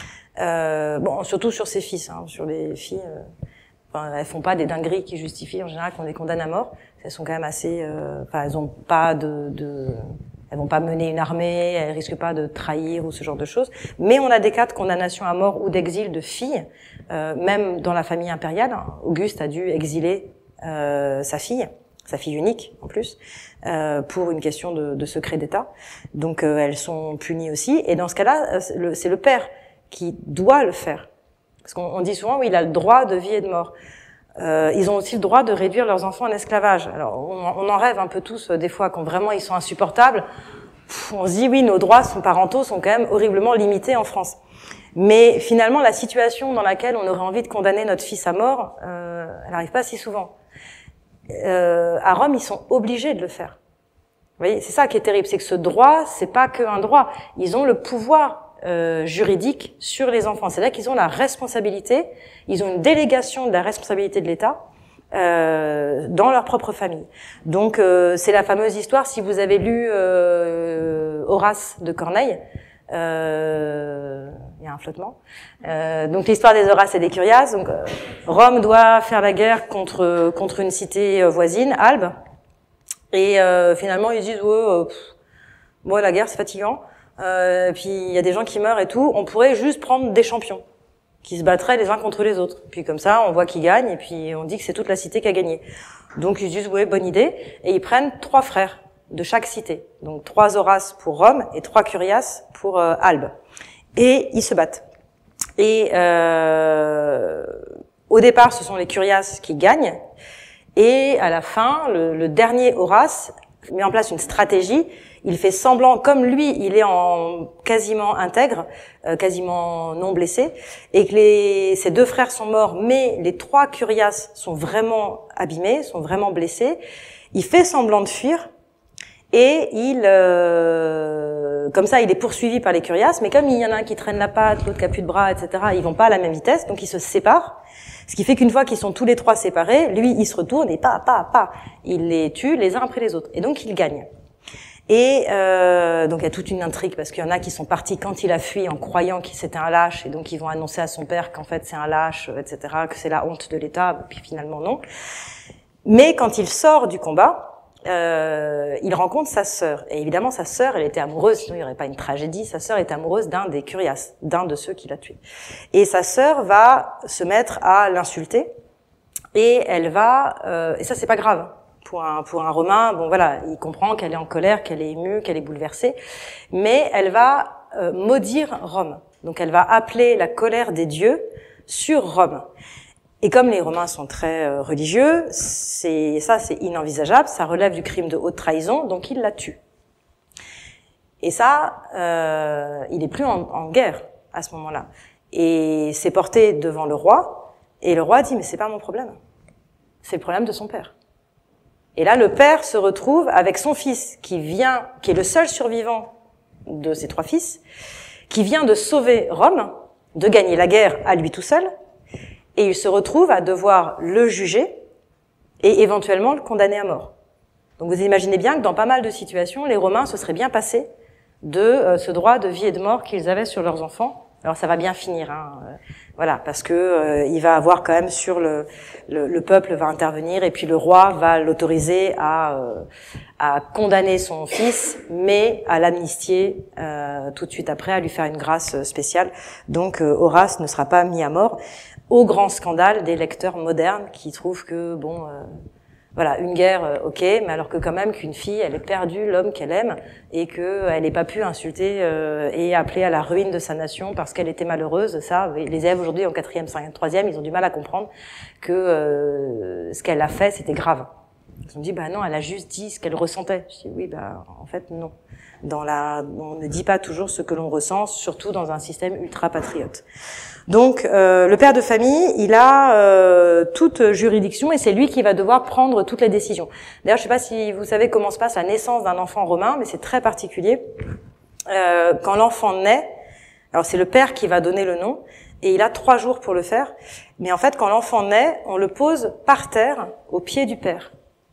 Euh, bon, surtout sur ses fils, hein, sur les filles, euh, enfin, elles font pas des dingueries qui justifient en général qu'on les condamne à mort. Elles sont quand même assez, euh, enfin, elles ont pas de, de, elles vont pas mener une armée, elles risquent pas de trahir ou ce genre de choses. Mais on a des cas de condamnation à mort ou d'exil de filles, euh, même dans la famille impériale. Auguste a dû exiler euh, sa fille. sa fille unique en plus, euh, pour une question de, de secret d'État. Donc euh, elles sont punies aussi. Et dans ce cas-là, le, c'est le père qui doit le faire. Parce qu'on on dit souvent, oui, il a le droit de vie et de mort. Euh, ils ont aussi le droit de réduire leurs enfants en esclavage. Alors on, on en rêve un peu tous, euh, des fois, quand vraiment ils sont insupportables. Pff, on se dit, oui, nos droits sont parentaux sont quand même horriblement limités en France. Mais finalement, la situation dans laquelle on aurait envie de condamner notre fils à mort, euh, elle n'arrive pas si souvent. Euh, à Rome, ils sont obligés de le faire. Vous voyez, c'est ça qui est terrible, c'est que ce droit, c'est pas qu'un droit. Ils ont le pouvoir euh, juridique sur les enfants. C'est-à-dire qu'ils ont la responsabilité, ils ont une délégation de la responsabilité de l'État euh, dans leur propre famille. Donc, euh, c'est la fameuse histoire, si vous avez lu euh, Horace de Corneille, euh, il y a un flottement. Euh, donc l'histoire des Horaces et des Curiaces. Donc euh, Rome doit faire la guerre contre contre une cité voisine, Albe. Et euh, finalement ils disent ouais, euh, pff, bon la guerre c'est fatigant. Euh, puis il y a des gens qui meurent et tout. On pourrait juste prendre des champions qui se battraient les uns contre les autres. Puis comme ça on voit qui gagne et puis on dit que c'est toute la cité qui a gagné. Donc ils disent ouais bonne idée et ils prennent trois frères de chaque cité. Donc trois Horaces pour Rome et trois Curiaces pour euh, Albe. Et ils se battent. Et euh, au départ, ce sont les Curiaces qui gagnent. Et à la fin, le, le dernier Horace met en place une stratégie. Il fait semblant, comme lui, il est en quasiment intègre, euh, quasiment non blessé, et que les, ses deux frères sont morts, mais les trois Curiaces sont vraiment abîmés, sont vraiment blessés. Il fait semblant de fuir. Et il, euh, comme ça, il est poursuivi par les Curiaces, mais comme il y en a un qui traîne la patte, l'autre qui a plus de bras, et cetera, ils vont pas à la même vitesse, donc ils se séparent. Ce qui fait qu'une fois qu'ils sont tous les trois séparés, lui, il se retourne et pas, pas, pas, il les tue les uns après les autres. Et donc, il gagne. Et euh, donc, il y a toute une intrigue, parce qu'il y en a qui sont partis quand il a fui en croyant qu'il c'était un lâche, et donc ils vont annoncer à son père qu'en fait c'est un lâche, et cetera, que c'est la honte de l'État, puis finalement non. Mais quand il sort du combat, Euh, il rencontre sa sœur. Et évidemment, sa sœur, elle était amoureuse, sinon il n'y aurait pas une tragédie, sa sœur est amoureuse d'un des Curiaces, d'un de ceux qui l'a tué. Et sa sœur va se mettre à l'insulter et elle va, euh, et ça c'est pas grave pour un pour un Romain, bon voilà, il comprend qu'elle est en colère, qu'elle est émue, qu'elle est bouleversée, mais elle va euh, maudire Rome. Donc elle va appeler la colère des dieux sur Rome. Et comme les Romains sont très euh, religieux, c'est ça c'est inenvisageable, ça relève du crime de haute trahison, donc il la tue. Et ça, euh, il est plus en, en guerre à ce moment-là. Et c'est porté devant le roi, et le roi dit, mais c'est pas mon problème. C'est le problème de son père. Et là, le père se retrouve avec son fils, qui vient, qui est le seul survivant de ses trois fils, qui vient de sauver Rome, de gagner la guerre à lui tout seul, et il se retrouve à devoir le juger, et éventuellement le condamner à mort. Donc vous imaginez bien que dans pas mal de situations, les Romains se seraient bien passés de euh, ce droit de vie et de mort qu'ils avaient sur leurs enfants. Alors ça va bien finir, hein, euh, voilà, parce que euh, il va avoir quand même sur le, le le peuple va intervenir et puis le roi va l'autoriser à euh, à condamner son fils, mais à l'amnistier euh, tout de suite après, à lui faire une grâce spéciale. Donc euh, Horace ne sera pas mis à mort, au grand scandale des lecteurs modernes qui trouvent que bon. Euh, Voilà, une guerre, euh, ok, mais alors que quand même qu'une fille, elle ait perdu l'homme qu'elle aime et qu'elle n'ait pas pu insulter euh, et appeler à la ruine de sa nation parce qu'elle était malheureuse, ça, les élèves aujourd'hui en quatrième, cinquième, troisième, ils ont du mal à comprendre que euh, ce qu'elle a fait, c'était grave. Ils ont dit, bah non, elle a juste dit ce qu'elle ressentait. Je dis, oui, bah en fait, non. Dans la, on ne dit pas toujours ce que l'on ressent, surtout dans un système ultra-patriote. Donc, euh, le père de famille, il a euh, toute juridiction et c'est lui qui va devoir prendre toutes les décisions. D'ailleurs, je ne sais pas si vous savez comment se passe la naissance d'un enfant romain, mais c'est très particulier. Euh, quand l'enfant naît, alors c'est le père qui va donner le nom et il a trois jours pour le faire. Mais en fait, quand l'enfant naît, on le pose par terre, au pied du père.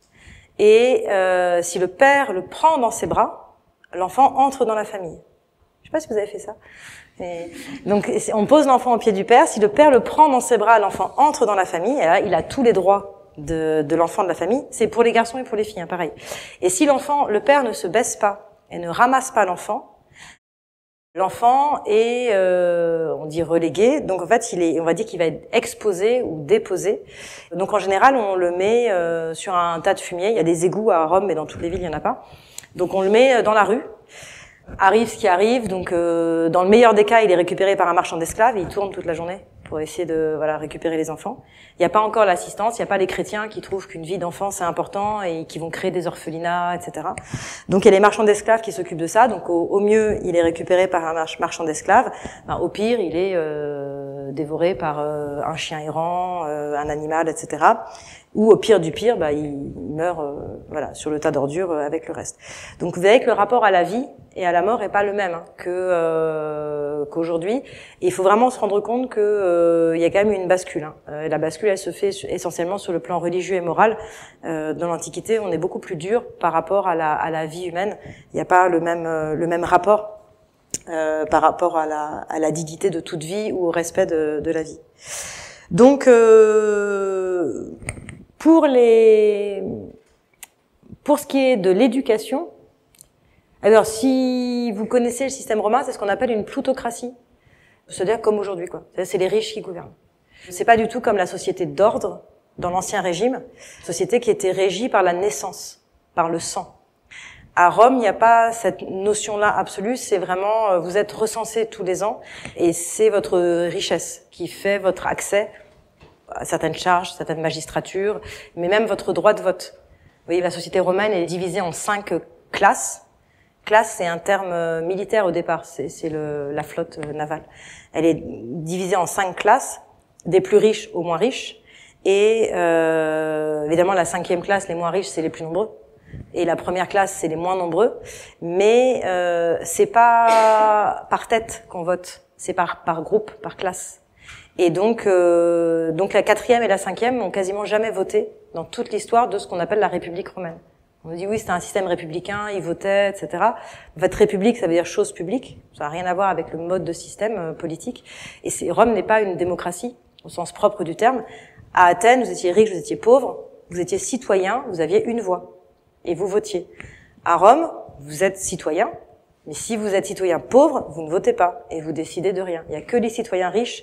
Et euh, si le père le prend dans ses bras, l'enfant entre dans la famille. Je sais pas si vous avez fait ça. Et donc, on pose l'enfant au pied du père. Si le père le prend dans ses bras, l'enfant entre dans la famille. Et là, il a tous les droits de, de l'enfant de la famille. C'est pour les garçons et pour les filles, hein, pareil. Et si l'enfant, le père ne se baisse pas et ne ramasse pas l'enfant, l'enfant est, euh, on dit relégué. Donc en fait, il est, on va dire qu'il va être exposé ou déposé. Donc en général, on le met euh, sur un tas de fumier. Il y a des égouts à Rome, mais dans toutes les villes, il y en a pas. Donc on le met dans la rue. Arrive ce qui arrive, donc euh, dans le meilleur des cas, il est récupéré par un marchand d'esclaves et il tourne toute la journée pour essayer de voilà récupérer les enfants. Il n'y a pas encore l'assistance, il n'y a pas les chrétiens qui trouvent qu'une vie d'enfant c'est important et qui vont créer des orphelinats, et cetera. Donc il y a les marchands d'esclaves qui s'occupent de ça. Donc au, au mieux, il est récupéré par un marchand d'esclaves. Enfin, au pire, il est euh, dévoré par euh, un chien errant, euh, un animal, et cetera. Ou au pire du pire, bah, il, il meurt euh, voilà, sur le tas d'ordures euh, avec le reste. Donc vous voyez que le rapport à la vie et à la mort est pas le même hein, que euh, qu'aujourd'hui. Et il faut vraiment se rendre compte que euh, il y a quand même une bascule. Hein. Euh, la bascule, elle se fait essentiellement sur le plan religieux et moral. Euh, dans l'Antiquité, on est beaucoup plus dur par rapport à la, à la vie humaine. Il n'y a pas le même euh, le même rapport euh, par rapport à la, à la dignité de toute vie ou au respect de, de la vie. Donc euh, Pour les, pour ce qui est de l'éducation, alors si vous connaissez le système romain, c'est ce qu'on appelle une plutocratie. C'est-à-dire comme aujourd'hui, quoi. C'est les riches qui gouvernent. C'est pas du tout comme la société d'ordre dans l'ancien régime, société qui était régie par la naissance, par le sang. À Rome, il n'y a pas cette notion-là absolue, c'est vraiment, vous êtes recensé tous les ans et c'est votre richesse qui fait votre accès à certaines charges, certaines magistratures, mais même votre droit de vote. Vous voyez, la société romaine est divisée en cinq classes. Classe, c'est un terme militaire au départ, c'est, c'est le, la flotte navale. Elle est divisée en cinq classes, des plus riches aux moins riches, et euh, évidemment la cinquième classe, les moins riches, c'est les plus nombreux, et la première classe, c'est les moins nombreux, mais euh, c'est pas par tête qu'on vote, c'est par, par groupe, par classe. Et donc, euh, donc la quatrième et la cinquième n'ont quasiment jamais voté dans toute l'histoire de ce qu'on appelle la République romaine. On dit oui, c'était un système républicain, ils votaient, et cetera. En fait, république, ça veut dire chose publique. Ça n'a rien à voir avec le mode de système euh, politique. Et c'est, Rome n'est pas une démocratie au sens propre du terme. À Athènes, vous étiez riche, vous étiez pauvre, vous étiez citoyen, vous aviez une voix et vous votiez. À Rome, vous êtes citoyen, mais si vous êtes citoyen pauvre, vous ne votez pas et vous décidez de rien. Il n'y a que les citoyens riches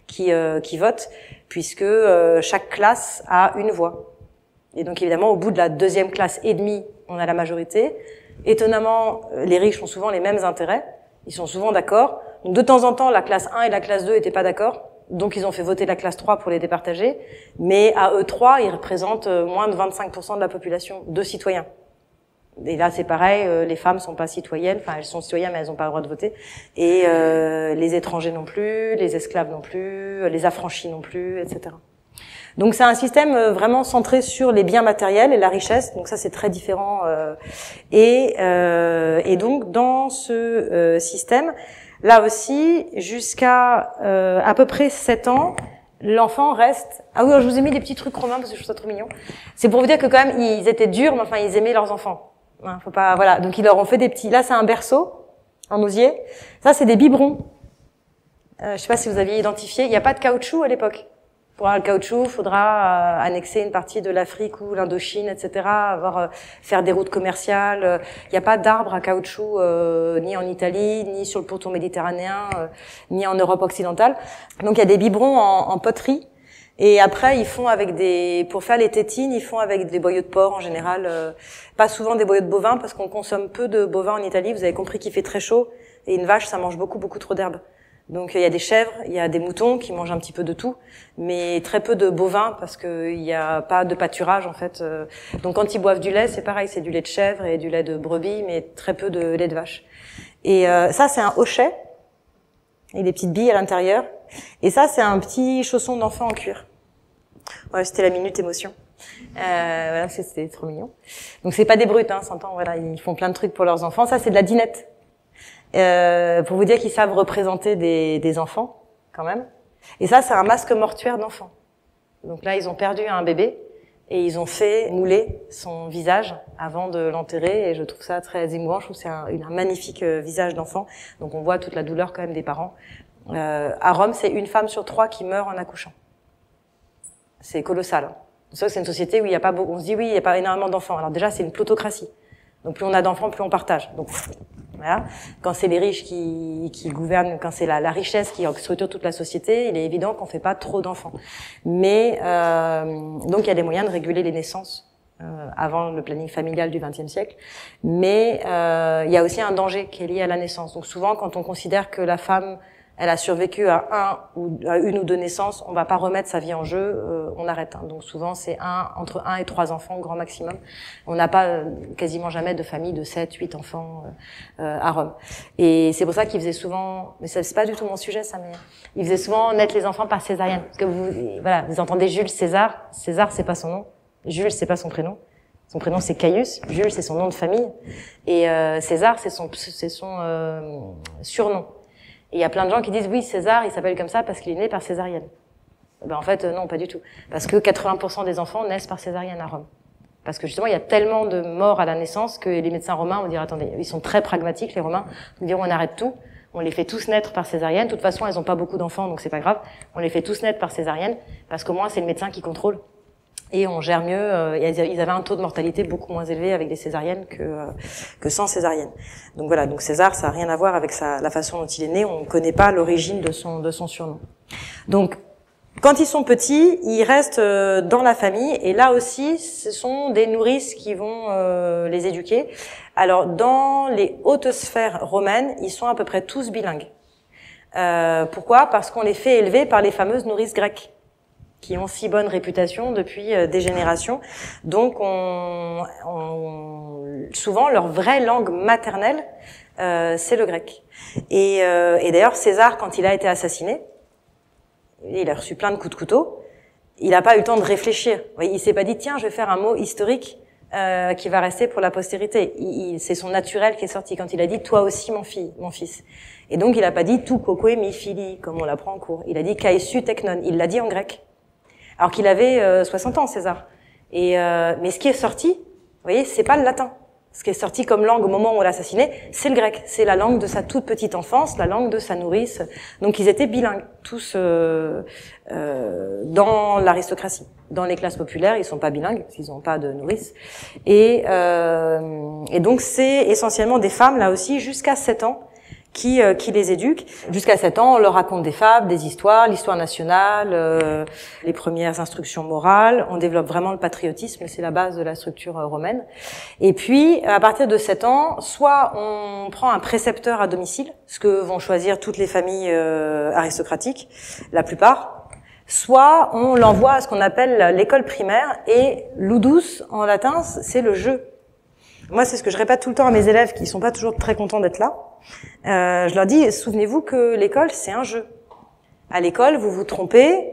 qui, euh, qui votent, puisque euh, chaque classe a une voix. Et donc évidemment, au bout de la deuxième classe et demie, on a la majorité. Étonnamment, les riches ont souvent les mêmes intérêts, ils sont souvent d'accord. Donc de temps en temps, la classe un et la classe deux n'étaient pas d'accord, donc ils ont fait voter la classe trois pour les départager, mais à eux trois, ils représentent moins de vingt-cinq pour cent de la population de citoyens. Et là, c'est pareil, euh, les femmes sont pas citoyennes, enfin elles sont citoyennes mais elles n'ont pas le droit de voter, et euh, les étrangers non plus, les esclaves non plus, les affranchis non plus, et cetera. Donc c'est un système vraiment centré sur les biens matériels et la richesse, donc ça c'est très différent. Euh, et, euh, et donc dans ce euh, système, là aussi, jusqu'à euh, à peu près sept ans, l'enfant reste... Ah oui, je vous ai mis des petits trucs romains parce que je trouve ça trop mignon. C'est pour vous dire que quand même, ils étaient durs, mais enfin ils aimaient leurs enfants. Hein, faut pas, voilà. Donc ils leur ont fait des petits... Là c'est un berceau en osier. Ça c'est des biberons. Euh, je sais pas si vous aviez identifié. Il n'y a pas de caoutchouc à l'époque. Pour avoir le caoutchouc, il faudra euh, annexer une partie de l'Afrique ou l'Indochine, et cetera. Avoir, euh, faire des routes commerciales. Il n'y a pas d'arbres à caoutchouc euh, ni en Italie, ni sur le pourtour méditerranéen, euh, ni en Europe occidentale. Donc il y a des biberons en, en poterie. Et après, ils font avec des, pour faire les tétines, ils font avec des boyaux de porc en général. Euh, pas souvent des boyaux de bovins parce qu'on consomme peu de bovins en Italie. Vous avez compris qu'il fait très chaud et une vache, ça mange beaucoup beaucoup trop d'herbe. Donc il y a des chèvres, il y a des moutons qui mangent un petit peu de tout, mais très peu de bovins parce qu'il n'y a pas de pâturage en fait. Donc quand ils boivent du lait, c'est pareil, c'est du lait de chèvre et du lait de brebis, mais très peu de lait de vache. Et euh, ça c'est un hochet, et des petites billes à l'intérieur. Et ça c'est un petit chausson d'enfant en cuir. Voilà, c'était la minute émotion. Euh, voilà, c'était trop mignon. Donc c'est pas des brutes, hein, s'entend. Voilà, ils font plein de trucs pour leurs enfants. Ça c'est de la dinette. Euh, pour vous dire qu'ils savent représenter des, des enfants, quand même. Et ça, c'est un masque mortuaire d'enfant. Donc là, ils ont perdu un bébé et ils ont fait mouler son visage avant de l'enterrer. Et je trouve ça très émouvant. Je trouve que c'est un, un magnifique visage d'enfant. Donc on voit toute la douleur quand même des parents. Euh, à Rome, c'est une femme sur trois qui meurt en accouchant. C'est colossal. C'est vrai que c'est une société où il y a pas beaucoup. On se dit oui, il n'y a pas énormément d'enfants. Alors déjà, c'est une plutocratie. Donc plus on a d'enfants, plus on partage. Donc voilà. Quand c'est les riches qui, qui gouvernent, quand c'est la, la richesse qui structure toute la société, il est évident qu'on fait pas trop d'enfants. Mais euh, donc il y a des moyens de réguler les naissances euh, avant le planning familial du vingtième siècle. Mais euh, il y a aussi un danger qui est lié à la naissance. Donc souvent, quand on considère que la femme elle a survécu à un ou à une ou deux naissances, on va pas remettre sa vie en jeu, euh, on arrête. Hein. Donc souvent c'est un entre un et trois enfants au grand maximum. On n'a pas euh, quasiment jamais de famille de sept, huit enfants euh, à Rome. Et c'est pour ça qu'ils faisaient souvent, mais ça c'est pas du tout mon sujet ça, mais ils faisaient souvent naître les enfants par césarienne. Parce que vous, voilà, vous entendez Jules César. César c'est pas son nom. Jules c'est pas son prénom. Son prénom c'est Caius. Jules c'est son nom de famille. Et euh, César c'est son c'est son euh, surnom. Et il y a plein de gens qui disent oui, César, il s'appelle comme ça parce qu'il est né par césarienne. Ben en fait, non, pas du tout. Parce que quatre-vingts pour cent des enfants naissent par césarienne à Rome. Parce que justement, il y a tellement de morts à la naissance que les médecins romains vont dire, attendez, ils sont très pragmatiques, les Romains. Ils vont dire, on arrête tout. On les fait tous naître par césarienne. De toute façon, elles n'ont pas beaucoup d'enfants, donc c'est pas grave. On les fait tous naître par césarienne parce qu'au moins, c'est le médecin qui contrôle. Et on gère mieux. Euh, ils avaient un taux de mortalité beaucoup moins élevé avec des césariennes que euh, que sans césarienne. Donc voilà. Donc César, ça a rien à voir avec sa, la façon dont il est né. On ne connaît pas l'origine de son de son surnom. Donc quand ils sont petits, ils restent euh, dans la famille. Et là aussi, ce sont des nourrices qui vont euh, les éduquer. Alors dans les hautes sphères romaines, ils sont à peu près tous bilingues. Euh, pourquoi ? Parce qu'on les fait élever par les fameuses nourrices grecques, qui ont si bonne réputation depuis euh, des générations. Donc, on, on, souvent, leur vraie langue maternelle, euh, c'est le grec. Et, euh, et d'ailleurs, César, quand il a été assassiné, il a reçu plein de coups de couteau, il n'a pas eu le temps de réfléchir. Il s'est pas dit, tiens, je vais faire un mot historique euh, qui va rester pour la postérité. Il, il, c'est son naturel qui est sorti quand il a dit, toi aussi, mon fils, mon fils. Et donc, il n'a pas dit, tout kokoe mi fili, comme on l'apprend en cours. Il a dit, kaesu teknon. Il l'a dit en grec. Alors qu'il avait euh, soixante ans, César. Et euh, mais ce qui est sorti, vous voyez, c'est pas le latin. Ce qui est sorti comme langue au moment où on l'a assassiné, c'est le grec. C'est la langue de sa toute petite enfance, la langue de sa nourrice. Donc ils étaient bilingues, tous euh, euh, dans l'aristocratie. Dans les classes populaires, ils sont pas bilingues, parce qu'ils n'ont pas de nourrice. Et, euh, et donc c'est essentiellement des femmes, là aussi, jusqu'à sept ans, qui, euh, qui les éduquent. Jusqu'à sept ans, on leur raconte des fables, des histoires, l'histoire nationale, euh, les premières instructions morales. On développe vraiment le patriotisme, c'est la base de la structure euh, romaine. Et puis, à partir de sept ans, soit on prend un précepteur à domicile, ce que vont choisir toutes les familles euh, aristocratiques, la plupart, soit on l'envoie à ce qu'on appelle l'école primaire, et ludus, en latin, c'est le jeu. Moi, c'est ce que je répète tout le temps à mes élèves qui sont pas toujours très contents d'être là. Euh, je leur dis, souvenez-vous que l'école, c'est un jeu. À l'école, vous vous trompez,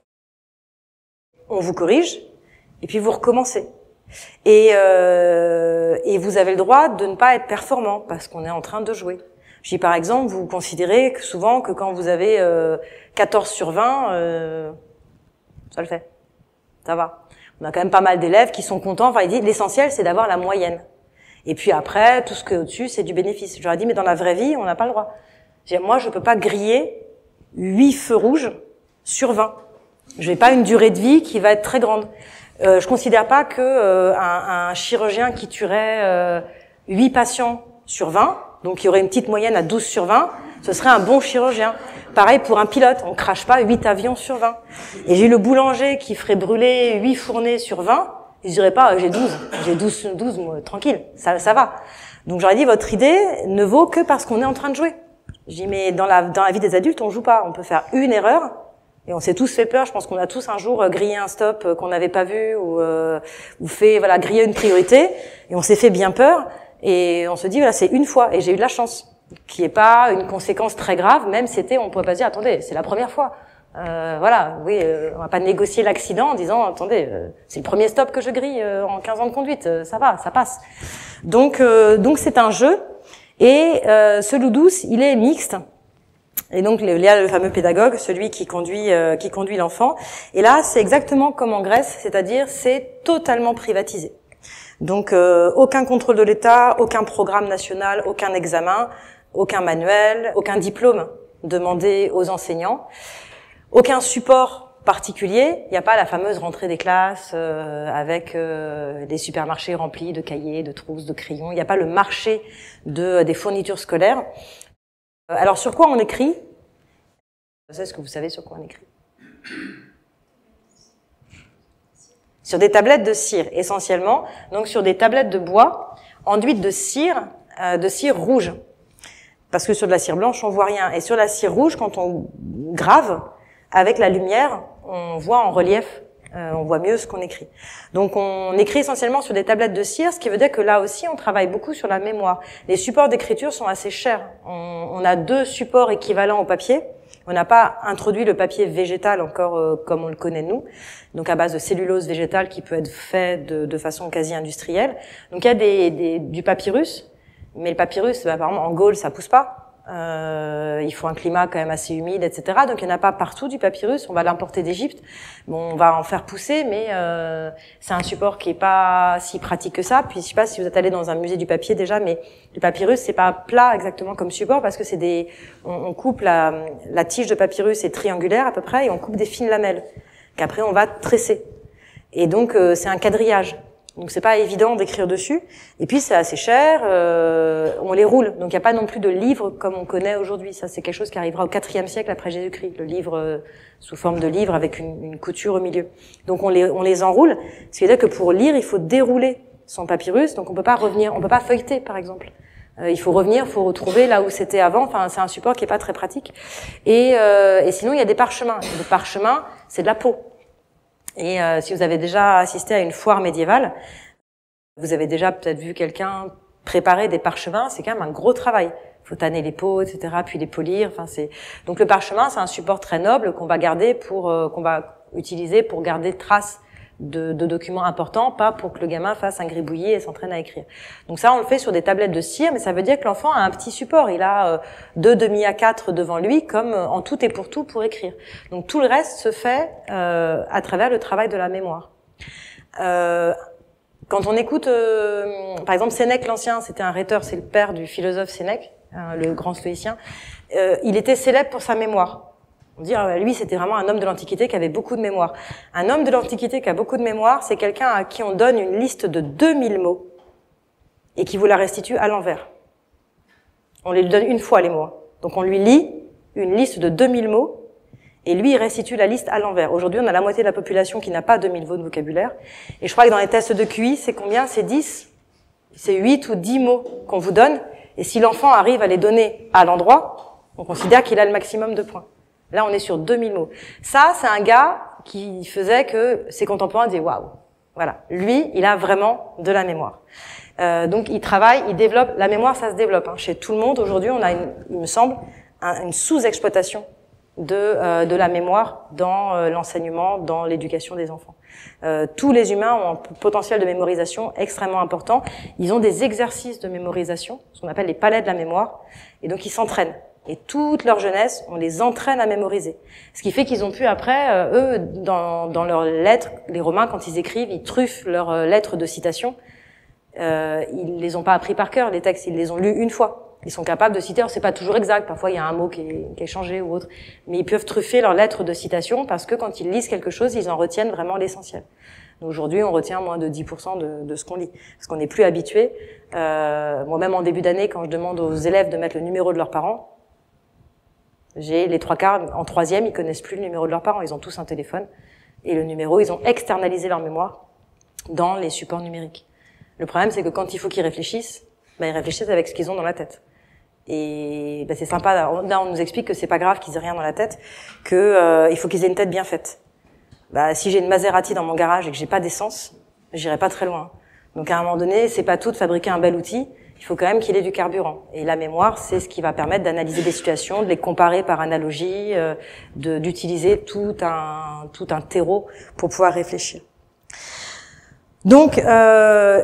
on vous corrige, et puis vous recommencez. Et, euh, et vous avez le droit de ne pas être performant, parce qu'on est en train de jouer. Je dis, par exemple, vous considérez que souvent que quand vous avez euh, quatorze sur vingt, euh, ça le fait. Ça va. On a quand même pas mal d'élèves qui sont contents. Enfin, ils disent, l'essentiel, c'est d'avoir la moyenne. Et puis après, tout ce qui est au-dessus, c'est du bénéfice. Je leur ai dit, mais dans la vraie vie, on n'a pas le droit. Je dis, moi, je peux pas griller huit feux rouges sur vingt. Je n'ai pas une durée de vie qui va être très grande. Euh, je considère pas que euh, un, un chirurgien qui tuerait euh, huit patients sur vingt, donc il y aurait une petite moyenne à douze sur vingt, ce serait un bon chirurgien. Pareil pour un pilote, on crache pas huit avions sur vingt. Et j'ai le boulanger qui ferait brûler huit fournées sur vingt, je dirais pas, j'ai douze, j'ai douze, douze, moi, tranquille, ça, ça va. Donc j'aurais dit, votre idée ne vaut que parce qu'on est en train de jouer. Je dis, mais dans la, dans la vie des adultes, on joue pas. On peut faire une erreur, et on s'est tous fait peur. Je pense qu'on a tous un jour grillé un stop qu'on n'avait pas vu, ou, euh, ou fait, voilà, griller une priorité, et on s'est fait bien peur, et on se dit, voilà, c'est une fois, et j'ai eu de la chance, qui est pas une conséquence très grave, même si c'était, on pourrait pas se dire, attendez, c'est la première fois. Euh, voilà, oui, euh, on va pas négocier l'accident en disant, attendez, euh, c'est le premier stop que je grille euh, en quinze ans de conduite, euh, ça va, ça passe. Donc, euh, donc c'est un jeu, et euh, ce ludus, il est mixte. Et donc, il y a le fameux pédagogue, celui qui conduit, euh, qui conduit l'enfant. Et là, c'est exactement comme en Grèce, c'est-à-dire c'est totalement privatisé. Donc, euh, aucun contrôle de l'État, aucun programme national, aucun examen, aucun manuel, aucun diplôme demandé aux enseignants. Aucun support particulier, il n'y a pas la fameuse rentrée des classes euh, avec euh, des supermarchés remplis de cahiers, de trousses, de crayons, il n'y a pas le marché de, des fournitures scolaires. Alors sur quoi on écrit? Est-ce que vous savez sur quoi on écrit? Sur des tablettes de cire, essentiellement, donc sur des tablettes de bois enduites de cire, euh, de cire rouge. Parce que sur de la cire blanche, on voit rien. Et sur la cire rouge, quand on grave, avec la lumière, on voit en relief, euh, on voit mieux ce qu'on écrit. Donc on écrit essentiellement sur des tablettes de cire, ce qui veut dire que là aussi on travaille beaucoup sur la mémoire. Les supports d'écriture sont assez chers. On, on a deux supports équivalents au papier. On n'a pas introduit le papier végétal encore euh, comme on le connaît nous, donc à base de cellulose végétale qui peut être fait de, de façon quasi industrielle. Donc il y a des, des, du papyrus, mais le papyrus, bah, par exemple en Gaule, ça pousse pas. Euh, il faut un climat quand même assez humide, et cetera. Donc il n'y en a pas partout du papyrus. On va l'importer d'Égypte. Bon, on va en faire pousser, mais euh, c'est un support qui est pas si pratique que ça. Puis je sais pas si vous êtes allé dans un musée du papier déjà, mais le papyrus c'est pas plat exactement comme support parce que c'est des, on, on coupe la, la tige de papyrus est triangulaire à peu près et on coupe des fines lamelles qu'après on va tresser. Et donc euh, c'est un quadrillage. Donc c'est pas évident d'écrire dessus. Et puis c'est assez cher. Euh, on les roule. Donc il n'y a pas non plus de livre comme on connaît aujourd'hui. Ça c'est quelque chose qui arrivera au quatrième siècle après Jésus-Christ. Le livre euh, sous forme de livre avec une, une couture au milieu. Donc on les on les enroule. Ce qui veut dire que pour lire il faut dérouler son papyrus. Donc on peut pas revenir. On peut pas feuilleter par exemple. Euh, il faut revenir, il faut retrouver là où c'était avant. Enfin c'est un support qui est pas très pratique. Et, euh, et sinon il y a des parchemins. Le parchemin c'est de la peau. Et euh, si vous avez déjà assisté à une foire médiévale, vous avez déjà peut-être vu quelqu'un préparer des parchemins, c'est quand même un gros travail. Il faut tanner les peaux, et cetera, puis les polir. Enfin, c'est donc le parchemin, c'est un support très noble qu'on va garder pour euh, qu'on va utiliser pour garder trace de, de documents importants, pas pour que le gamin fasse un gribouillis et s'entraîne à écrire. Donc ça, on le fait sur des tablettes de cire, mais ça veut dire que l'enfant a un petit support. Il a euh, deux demi à quatre devant lui, comme euh, en tout et pour tout pour écrire. Donc tout le reste se fait euh, à travers le travail de la mémoire. Euh, quand on écoute, euh, par exemple, Sénèque l'Ancien, c'était un rhéteur, c'est le père du philosophe Sénèque, hein, le grand stoïcien. Euh, il était célèbre pour sa mémoire. On dit, ah, lui, c'était vraiment un homme de l'Antiquité qui avait beaucoup de mémoire. Un homme de l'Antiquité qui a beaucoup de mémoire, c'est quelqu'un à qui on donne une liste de deux mille mots et qui vous la restitue à l'envers. On les lui donne une fois les mots. Donc on lui lit une liste de deux mille mots et lui il restitue la liste à l'envers. Aujourd'hui, on a la moitié de la population qui n'a pas deux mille mots de vocabulaire. Et je crois que dans les tests de Q I, c'est combien? C'est dix? C'est huit ou dix mots qu'on vous donne. Et si l'enfant arrive à les donner à l'endroit, on considère qu'il a le maximum de points. Là, on est sur deux mille mots. Ça, c'est un gars qui faisait que ses contemporains disaient « Waouh !» Voilà. Lui, il a vraiment de la mémoire. Euh, donc, il travaille, il développe. La mémoire, ça se développe. Hein. Chez tout le monde, aujourd'hui, on a, une, il me semble, un, une sous-exploitation de, euh, de la mémoire dans euh, l'enseignement, dans l'éducation des enfants. Euh, tous les humains ont un potentiel de mémorisation extrêmement important. Ils ont des exercices de mémorisation, ce qu'on appelle les palais de la mémoire, et donc ils s'entraînent. Et toute leur jeunesse, on les entraîne à mémoriser. Ce qui fait qu'ils ont pu après, euh, eux, dans, dans leurs lettres, les Romains, quand ils écrivent, ils truffent leurs euh, lettres de citation. Euh, ils les ont pas appris par cœur, les textes, ils les ont lus une fois. Ils sont capables de citer, alors c'est pas toujours exact, parfois il y a un mot qui est, qui est changé ou autre, mais ils peuvent truffer leurs lettres de citation parce que quand ils lisent quelque chose, ils en retiennent vraiment l'essentiel. Aujourd'hui, on retient moins de dix pour cent de, de ce qu'on lit, parce qu'on n'est plus habitué. Euh, moi-même en début d'année, quand je demande aux élèves de mettre le numéro de leurs parents, j'ai les trois quarts, en troisième, ils connaissent plus le numéro de leurs parents. Ils ont tous un téléphone. Et le numéro, ils ont externalisé leur mémoire dans les supports numériques. Le problème, c'est que quand il faut qu'ils réfléchissent, ben, ils réfléchissent avec ce qu'ils ont dans la tête. Et ben, c'est sympa. Là, on nous explique que c'est pas grave qu'ils aient rien dans la tête, que euh, il faut qu'ils aient une tête bien faite. Bah, si j'ai une Maserati dans mon garage et que j'ai pas d'essence, j'irai pas très loin. Donc, à un moment donné, c'est pas tout de fabriquer un bel outil. Il faut quand même qu'il ait du carburant. Et la mémoire, c'est ce qui va permettre d'analyser des situations, de les comparer par analogie, euh, de, d'utiliser tout un, tout un terreau pour pouvoir réfléchir. Donc, euh,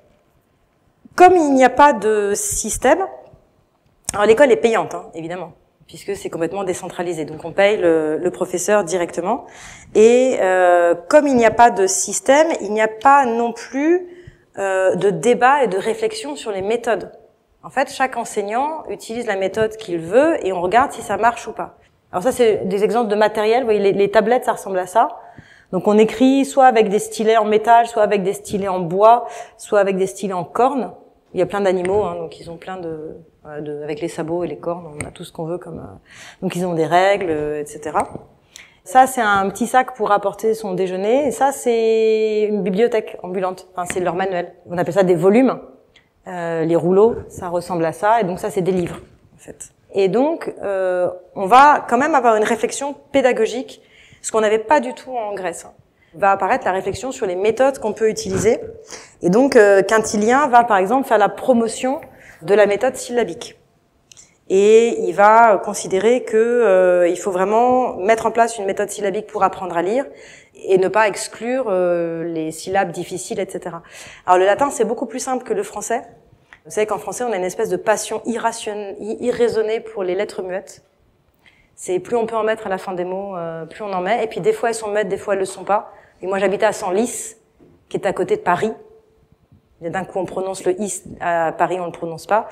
comme il n'y a pas de système, alors l'école est payante, hein, évidemment, puisque c'est complètement décentralisé. Donc, on paye le, le professeur directement. Et euh, comme il n'y a pas de système, il n'y a pas non plus Euh, de débat et de réflexion sur les méthodes. En fait, chaque enseignant utilise la méthode qu'il veut et on regarde si ça marche ou pas. Alors ça, c'est des exemples de matériel. Vous voyez, les, les tablettes, ça ressemble à ça. Donc on écrit soit avec des stylets en métal, soit avec des stylets en bois, soit avec des stylets en corne. Il y a plein d'animaux, hein, donc ils ont plein de, de... avec les sabots et les cornes, on a tout ce qu'on veut comme... Euh, donc ils ont des règles, euh, et cetera. Ça, c'est un petit sac pour apporter son déjeuner. Et ça, c'est une bibliothèque ambulante. Enfin, c'est leur manuel. On appelle ça des volumes. Euh, les rouleaux, ça ressemble à ça. Et donc ça, c'est des livres, en fait. Et donc, euh, on va quand même avoir une réflexion pédagogique, ce qu'on n'avait pas du tout en Grèce. Va apparaître la réflexion sur les méthodes qu'on peut utiliser. Et donc, euh, Quintilien va, par exemple, faire la promotion de la méthode syllabique. Et il va considérer que euh, il faut vraiment mettre en place une méthode syllabique pour apprendre à lire et ne pas exclure euh, les syllabes difficiles, et cetera. Alors le latin, c'est beaucoup plus simple que le français. Vous savez qu'en français, on a une espèce de passion irrationnelle, irraisonnée pour les lettres muettes. C'est plus on peut en mettre à la fin des mots, euh, plus on en met. Et puis des fois, elles sont muettes, des fois, elles le sont pas. Et moi, j'habitais à Senlis, qui est à côté de Paris. Et d'un coup, on prononce le « is », à Paris, on le prononce pas.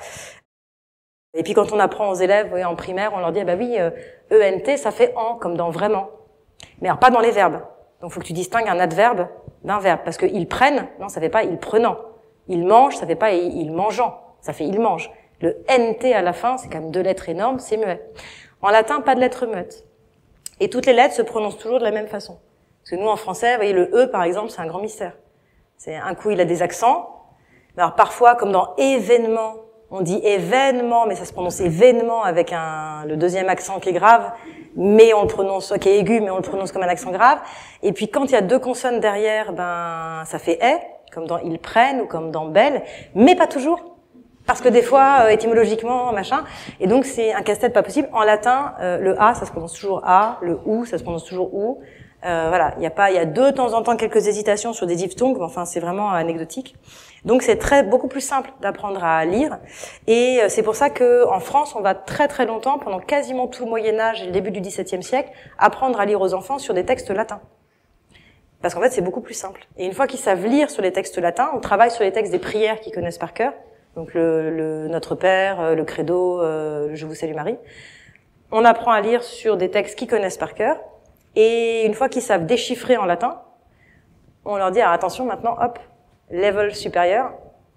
Et puis quand on apprend aux élèves, vous voyez, en primaire, on leur dit ah bah oui, euh, E N T, ça fait en, comme dans vraiment. Mais alors pas dans les verbes. Donc il faut que tu distingues un adverbe d'un verbe. Parce que ils prennent, non, ça fait pas ils prenant. Ils mangent, ça fait pas ils mangeant. Ça fait ils mangent. Le N T à la fin, c'est quand même deux lettres énormes, c'est muet. En latin, pas de lettres muettes. Et toutes les lettres se prononcent toujours de la même façon. Parce que nous, en français, vous voyez, le E, par exemple, c'est un grand mystère. C'est un coup, il a des accents. Mais alors parfois, comme dans événement, on dit événement, mais ça se prononce événement avec un, le deuxième accent qui est grave, mais on le prononce, qui est aigu, mais on le prononce comme un accent grave. Et puis quand il y a deux consonnes derrière, ben, ça fait est, comme dans ils prennent ou comme dans belle, mais pas toujours. Parce que des fois, euh, étymologiquement, machin. Et donc c'est un casse-tête pas possible. En latin, euh, le A, ça se prononce toujours A, le OU, ça se prononce toujours OU. Euh, voilà. Il y a pas, il y a de temps en temps quelques hésitations sur des diphtongues, mais enfin, c'est vraiment anecdotique. Donc c'est très beaucoup plus simple d'apprendre à lire et c'est pour ça que en France on va très très longtemps, pendant quasiment tout le Moyen-Âge et le début du dix-septième siècle, apprendre à lire aux enfants sur des textes latins. Parce qu'en fait c'est beaucoup plus simple. Et une fois qu'ils savent lire sur les textes latins, on travaille sur les textes des prières qu'ils connaissent par cœur, donc le, le Notre Père, le Credo, euh, le Je vous salue Marie. On apprend à lire sur des textes qu'ils connaissent par cœur et une fois qu'ils savent déchiffrer en latin, on leur dit ah, attention maintenant, hop. Level supérieur,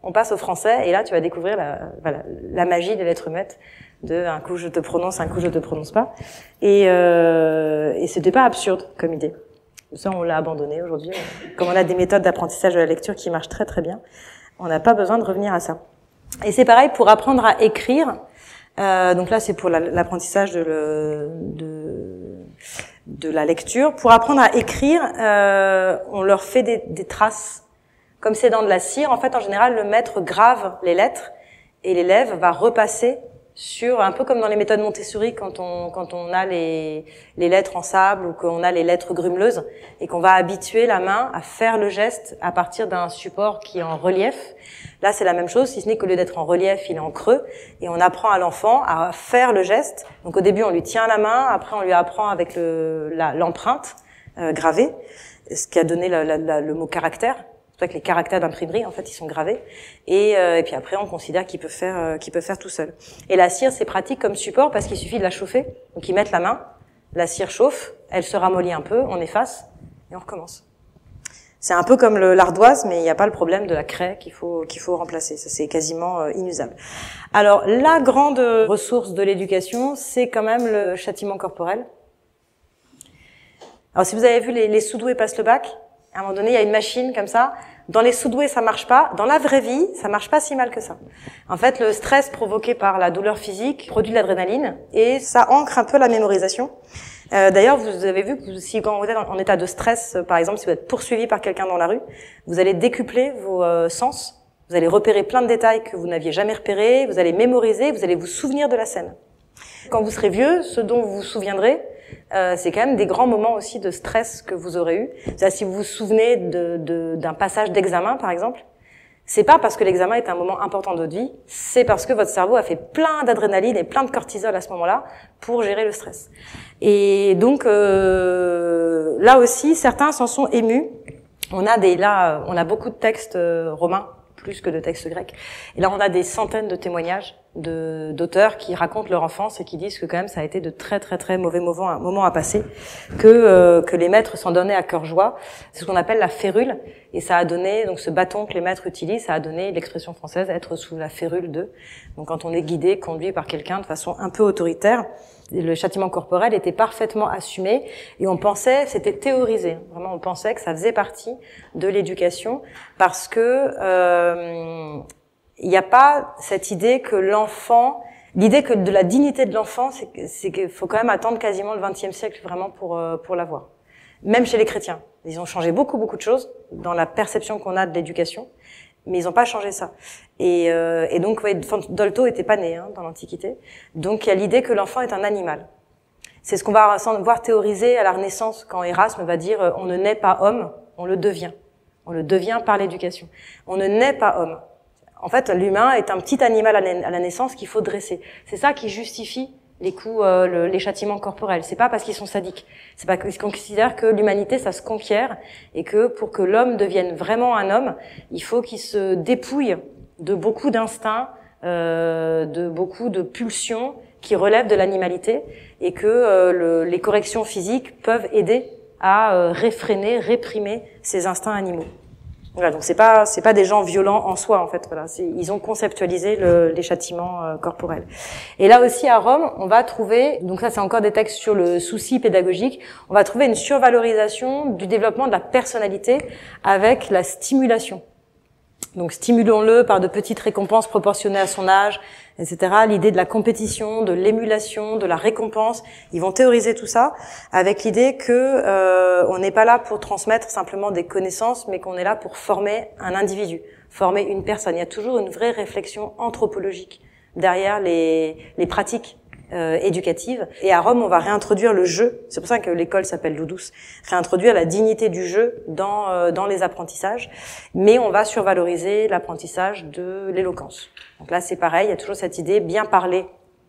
on passe au français, et là, tu vas découvrir la, voilà, la magie des lettres muettes, de un coup je te prononce, un coup je te prononce pas. Et, euh, et c'était pas absurde comme idée. Ça, on l'a abandonné aujourd'hui. Comme on a des méthodes d'apprentissage de la lecture qui marchent très très bien, on n'a pas besoin de revenir à ça. Et c'est pareil pour apprendre à écrire. Euh, donc là, c'est pour l'apprentissage de, le, de, de la lecture. Pour apprendre à écrire, euh, on leur fait des, des traces. Comme c'est dans de la cire, en fait, en général, le maître grave les lettres et l'élève va repasser sur, un peu comme dans les méthodes Montessori, quand on quand on a les les lettres en sable ou qu'on a les lettres grumeleuses et qu'on va habituer la main à faire le geste à partir d'un support qui est en relief. Là, c'est la même chose, si ce n'est qu'au lieu d'être en relief, il est en creux, et on apprend à l'enfant à faire le geste. Donc au début, on lui tient la main, après on lui apprend avec le la, l'empreinte euh, gravée, ce qui a donné la, la, la, le mot caractère. C'est pour ça que les caractères d'imprimerie, en fait, ils sont gravés. Et, euh, et puis après, on considère qu'il peut faire, euh, qu'il peut faire tout seul. Et la cire, c'est pratique comme support parce qu'il suffit de la chauffer. Donc, ils mettent la main, la cire chauffe, elle se ramollit un peu, on efface et on recommence. C'est un peu comme le, l'ardoise, mais il n'y a pas le problème de la craie qu'il faut, qu'il faut remplacer. Ça, c'est quasiment euh, inusable. Alors, la grande ressource de l'éducation, c'est quand même le châtiment corporel. Alors, si vous avez vu les, les sous-doués passent le bac, à un moment donné, il y a une machine comme ça. Dans les sous-doués, ça marche pas. Dans la vraie vie, ça marche pas si mal que ça. En fait, le stress provoqué par la douleur physique produit de l'adrénaline et ça ancre un peu la mémorisation. Euh, d'ailleurs, vous avez vu que si quand vous êtes en état de stress, par exemple, si vous êtes poursuivi par quelqu'un dans la rue, vous allez décupler vos euh, sens. Vous allez repérer plein de détails que vous n'aviez jamais repérés. Vous allez mémoriser. Vous allez vous souvenir de la scène. Quand vous serez vieux, ce dont vous vous souviendrez, Euh, c'est quand même des grands moments aussi de stress que vous aurez eu. C'est-à-dire, si vous vous souvenez de, de, d'un passage d'examen, par exemple, c'est pas parce que l'examen est un moment important de votre vie, c'est parce que votre cerveau a fait plein d'adrénaline et plein de cortisol à ce moment-là pour gérer le stress. Et donc, euh, là aussi, certains s'en sont émus. On a des, là, on a beaucoup de textes euh, romains, plus que de textes grecs. Et là, on a des centaines de témoignages de, d'auteurs qui racontent leur enfance et qui disent que quand même ça a été de très très très mauvais moments, moments à passer, que euh, que les maîtres s'en donnaient à cœur joie. C'est ce qu'on appelle la férule, et ça a donné, donc ce bâton que les maîtres utilisent, ça a donné l'expression française être sous la férule de. Donc quand on est guidé, conduit par quelqu'un de façon un peu autoritaire, le châtiment corporel était parfaitement assumé et on pensait, c'était théorisé, vraiment on pensait que ça faisait partie de l'éducation parce que euh, il n'y a pas cette idée que l'enfant, l'idée que de la dignité de l'enfant, c'est, c'est qu'il faut quand même attendre quasiment le vingtième siècle vraiment pour euh, pour l'avoir. Même chez les chrétiens, ils ont changé beaucoup beaucoup de choses dans la perception qu'on a de l'éducation, mais ils n'ont pas changé ça. Et, euh, et donc, ouais, Dolto était pas né hein, dans l'Antiquité. Donc, il y a l'idée que l'enfant est un animal. C'est ce qu'on va voir théoriser à la Renaissance quand Erasme va dire euh, on ne naît pas homme, on le devient. On le devient par l'éducation. On ne naît pas homme. En fait, l'humain est un petit animal à la naissance qu'il faut dresser. C'est ça qui justifie les coups, euh, le, les châtiments corporels. C'est pas parce qu'ils sont sadiques. C'est pas qu'ils considèrent que l'humanité, ça se conquiert et que pour que l'homme devienne vraiment un homme, il faut qu'il se dépouille de beaucoup d'instincts, euh, de beaucoup de pulsions qui relèvent de l'animalité et que euh, le, les corrections physiques peuvent aider à euh, réfréner, réprimer ces instincts animaux. Voilà, donc c'est pas c'est pas des gens violents en soi en fait. Voilà, c'est, ils ont conceptualisé le, les châtiments euh, corporels. Et là aussi à Rome, on va trouver, donc ça c'est encore des textes sur le souci pédagogique, on va trouver une survalorisation du développement de la personnalité avec la stimulation. Donc stimulons-le par de petites récompenses proportionnées à son âge, et cetera. L'idée de la compétition, de l'émulation, de la récompense, ils vont théoriser tout ça avec l'idée que euh, on n'est pas là pour transmettre simplement des connaissances, mais qu'on est là pour former un individu, former une personne. Il y a toujours une vraie réflexion anthropologique derrière les, les pratiques euh, éducatives. Et à Rome, on va réintroduire le jeu. C'est pour ça que l'école s'appelle Ludus. Réintroduire la dignité du jeu dans euh, dans les apprentissages, mais on va survaloriser l'apprentissage de l'éloquence. Donc là, c'est pareil, il y a toujours cette idée, bien parler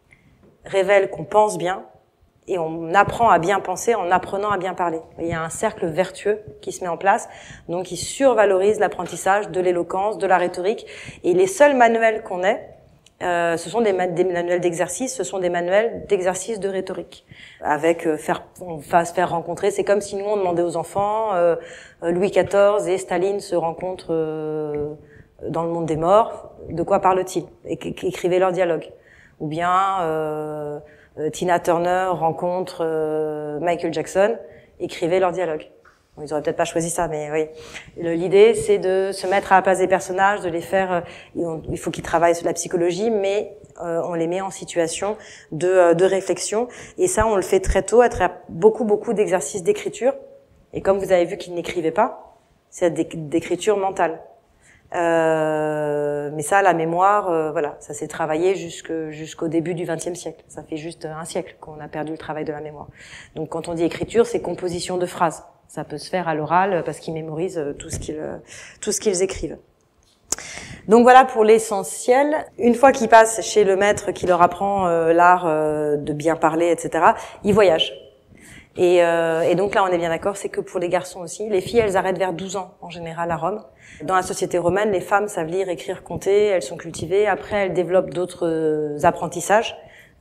révèle qu'on pense bien, et on apprend à bien penser en apprenant à bien parler. Il y a un cercle vertueux qui se met en place, donc qui survalorise l'apprentissage de l'éloquence, de la rhétorique, et les seuls manuels qu'on ait, euh, ce sont des, ma- des manuels d'exercice, ce sont des manuels d'exercice de rhétorique, avec euh, faire, on va se faire rencontrer, c'est comme si nous on demandait aux enfants, euh, Louis quatorze et Staline se rencontrent... Euh, dans le monde des morts, de quoi parle-t-il? Écrivez leur dialogue. Ou bien euh, Tina Turner rencontre euh, Michael Jackson, écrivez leur dialogue. Bon, ils auraient peut-être pas choisi ça, mais oui. L'idée, c'est de se mettre à la place des personnages, de les faire. Euh, il faut qu'ils travaillent sur la psychologie, mais euh, on les met en situation de, euh, de réflexion. Et ça, on le fait très tôt, à travers beaucoup, beaucoup d'exercices d'écriture. Et comme vous avez vu qu'ils n'écrivaient pas, c'est d'écriture mentale. Euh, mais ça, la mémoire, euh, voilà, ça s'est travaillé jusque, jusqu'au début du vingtième siècle. Ça fait juste un siècle qu'on a perdu le travail de la mémoire. Donc, quand on dit écriture, c'est composition de phrases. Ça peut se faire à l'oral parce qu'ils mémorisent tout ce qu'ils, tout ce qu'ils écrivent. Donc voilà pour l'essentiel. Une fois qu'ils passent chez le maître qui leur apprend euh, l'art euh, de bien parler, et cetera, ils voyagent. Et, euh, et donc là, on est bien d'accord, c'est que pour les garçons aussi. Les filles, elles arrêtent vers douze ans, en général, à Rome. Dans la société romaine, les femmes savent lire, écrire, compter, elles sont cultivées. Après, elles développent d'autres apprentissages,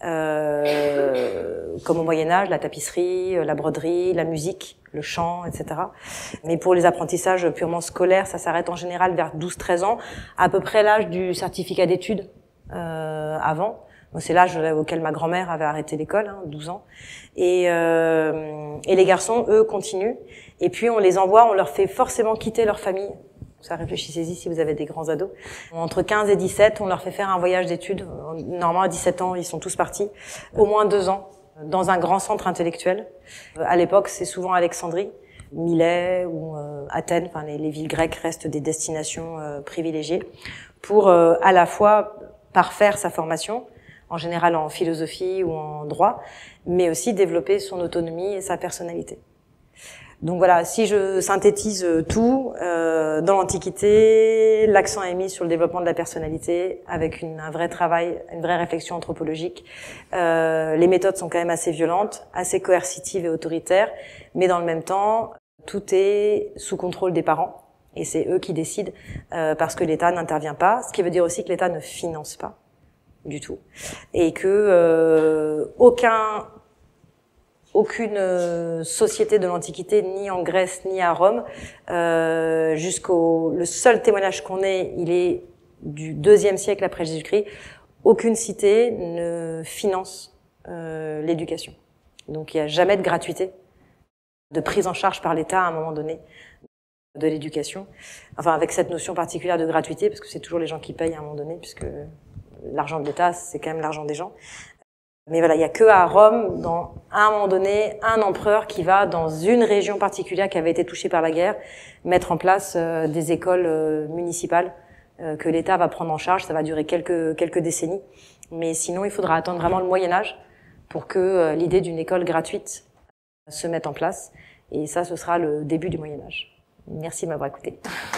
euh, comme au Moyen-Âge, la tapisserie, la broderie, la musique, le chant, et cetera. Mais pour les apprentissages purement scolaires, ça s'arrête en général vers douze treize ans, à peu près l'âge du certificat d'études euh, avant. C'est l'âge auquel ma grand-mère avait arrêté l'école, hein, douze ans. Et, euh, et les garçons, eux, continuent. Et puis on les envoie, on leur fait forcément quitter leur famille. Ça, réfléchissez-y si vous avez des grands ados. Entre quinze et dix-sept, on leur fait faire un voyage d'études. Normalement, à dix-sept ans, ils sont tous partis. Au moins deux ans, dans un grand centre intellectuel. À l'époque, c'est souvent Alexandrie, Milet ou euh, Athènes. Enfin, les, les villes grecques restent des destinations euh, privilégiées pour euh, à la fois parfaire sa formation, en général en philosophie ou en droit, mais aussi développer son autonomie et sa personnalité. Donc voilà, si je synthétise tout, euh, dans l'Antiquité, l'accent est mis sur le développement de la personnalité avec une, un vrai travail, une vraie réflexion anthropologique. Euh, les méthodes sont quand même assez violentes, assez coercitives et autoritaires, mais dans le même temps, tout est sous contrôle des parents et c'est eux qui décident euh, parce que l'État n'intervient pas, ce qui veut dire aussi que l'État ne finance pas du tout et que euh, aucun aucune euh, société de l'Antiquité, ni en Grèce ni à Rome, euh, jusqu'au le seul témoignage qu'on ait, il est du deuxième siècle après Jésus-Christ. Aucune cité ne finance euh, l'éducation. Donc il n'y a jamais de gratuité, de prise en charge par l'État à un moment donné de l'éducation. Enfin avec cette notion particulière de gratuité, parce que c'est toujours les gens qui payent à un moment donné, puisque l'argent de l'État c'est quand même l'argent des gens. Mais voilà, il y a que à Rome, dans, à un moment donné, un empereur qui va, dans une région particulière qui avait été touchée par la guerre, mettre en place euh, des écoles euh, municipales euh, que l'État va prendre en charge. Ça va durer quelques, quelques décennies. Mais sinon, il faudra attendre vraiment le Moyen-Âge pour que euh, l'idée d'une école gratuite se mette en place. Et ça, ce sera le début du Moyen-Âge. Merci de m'avoir écouté.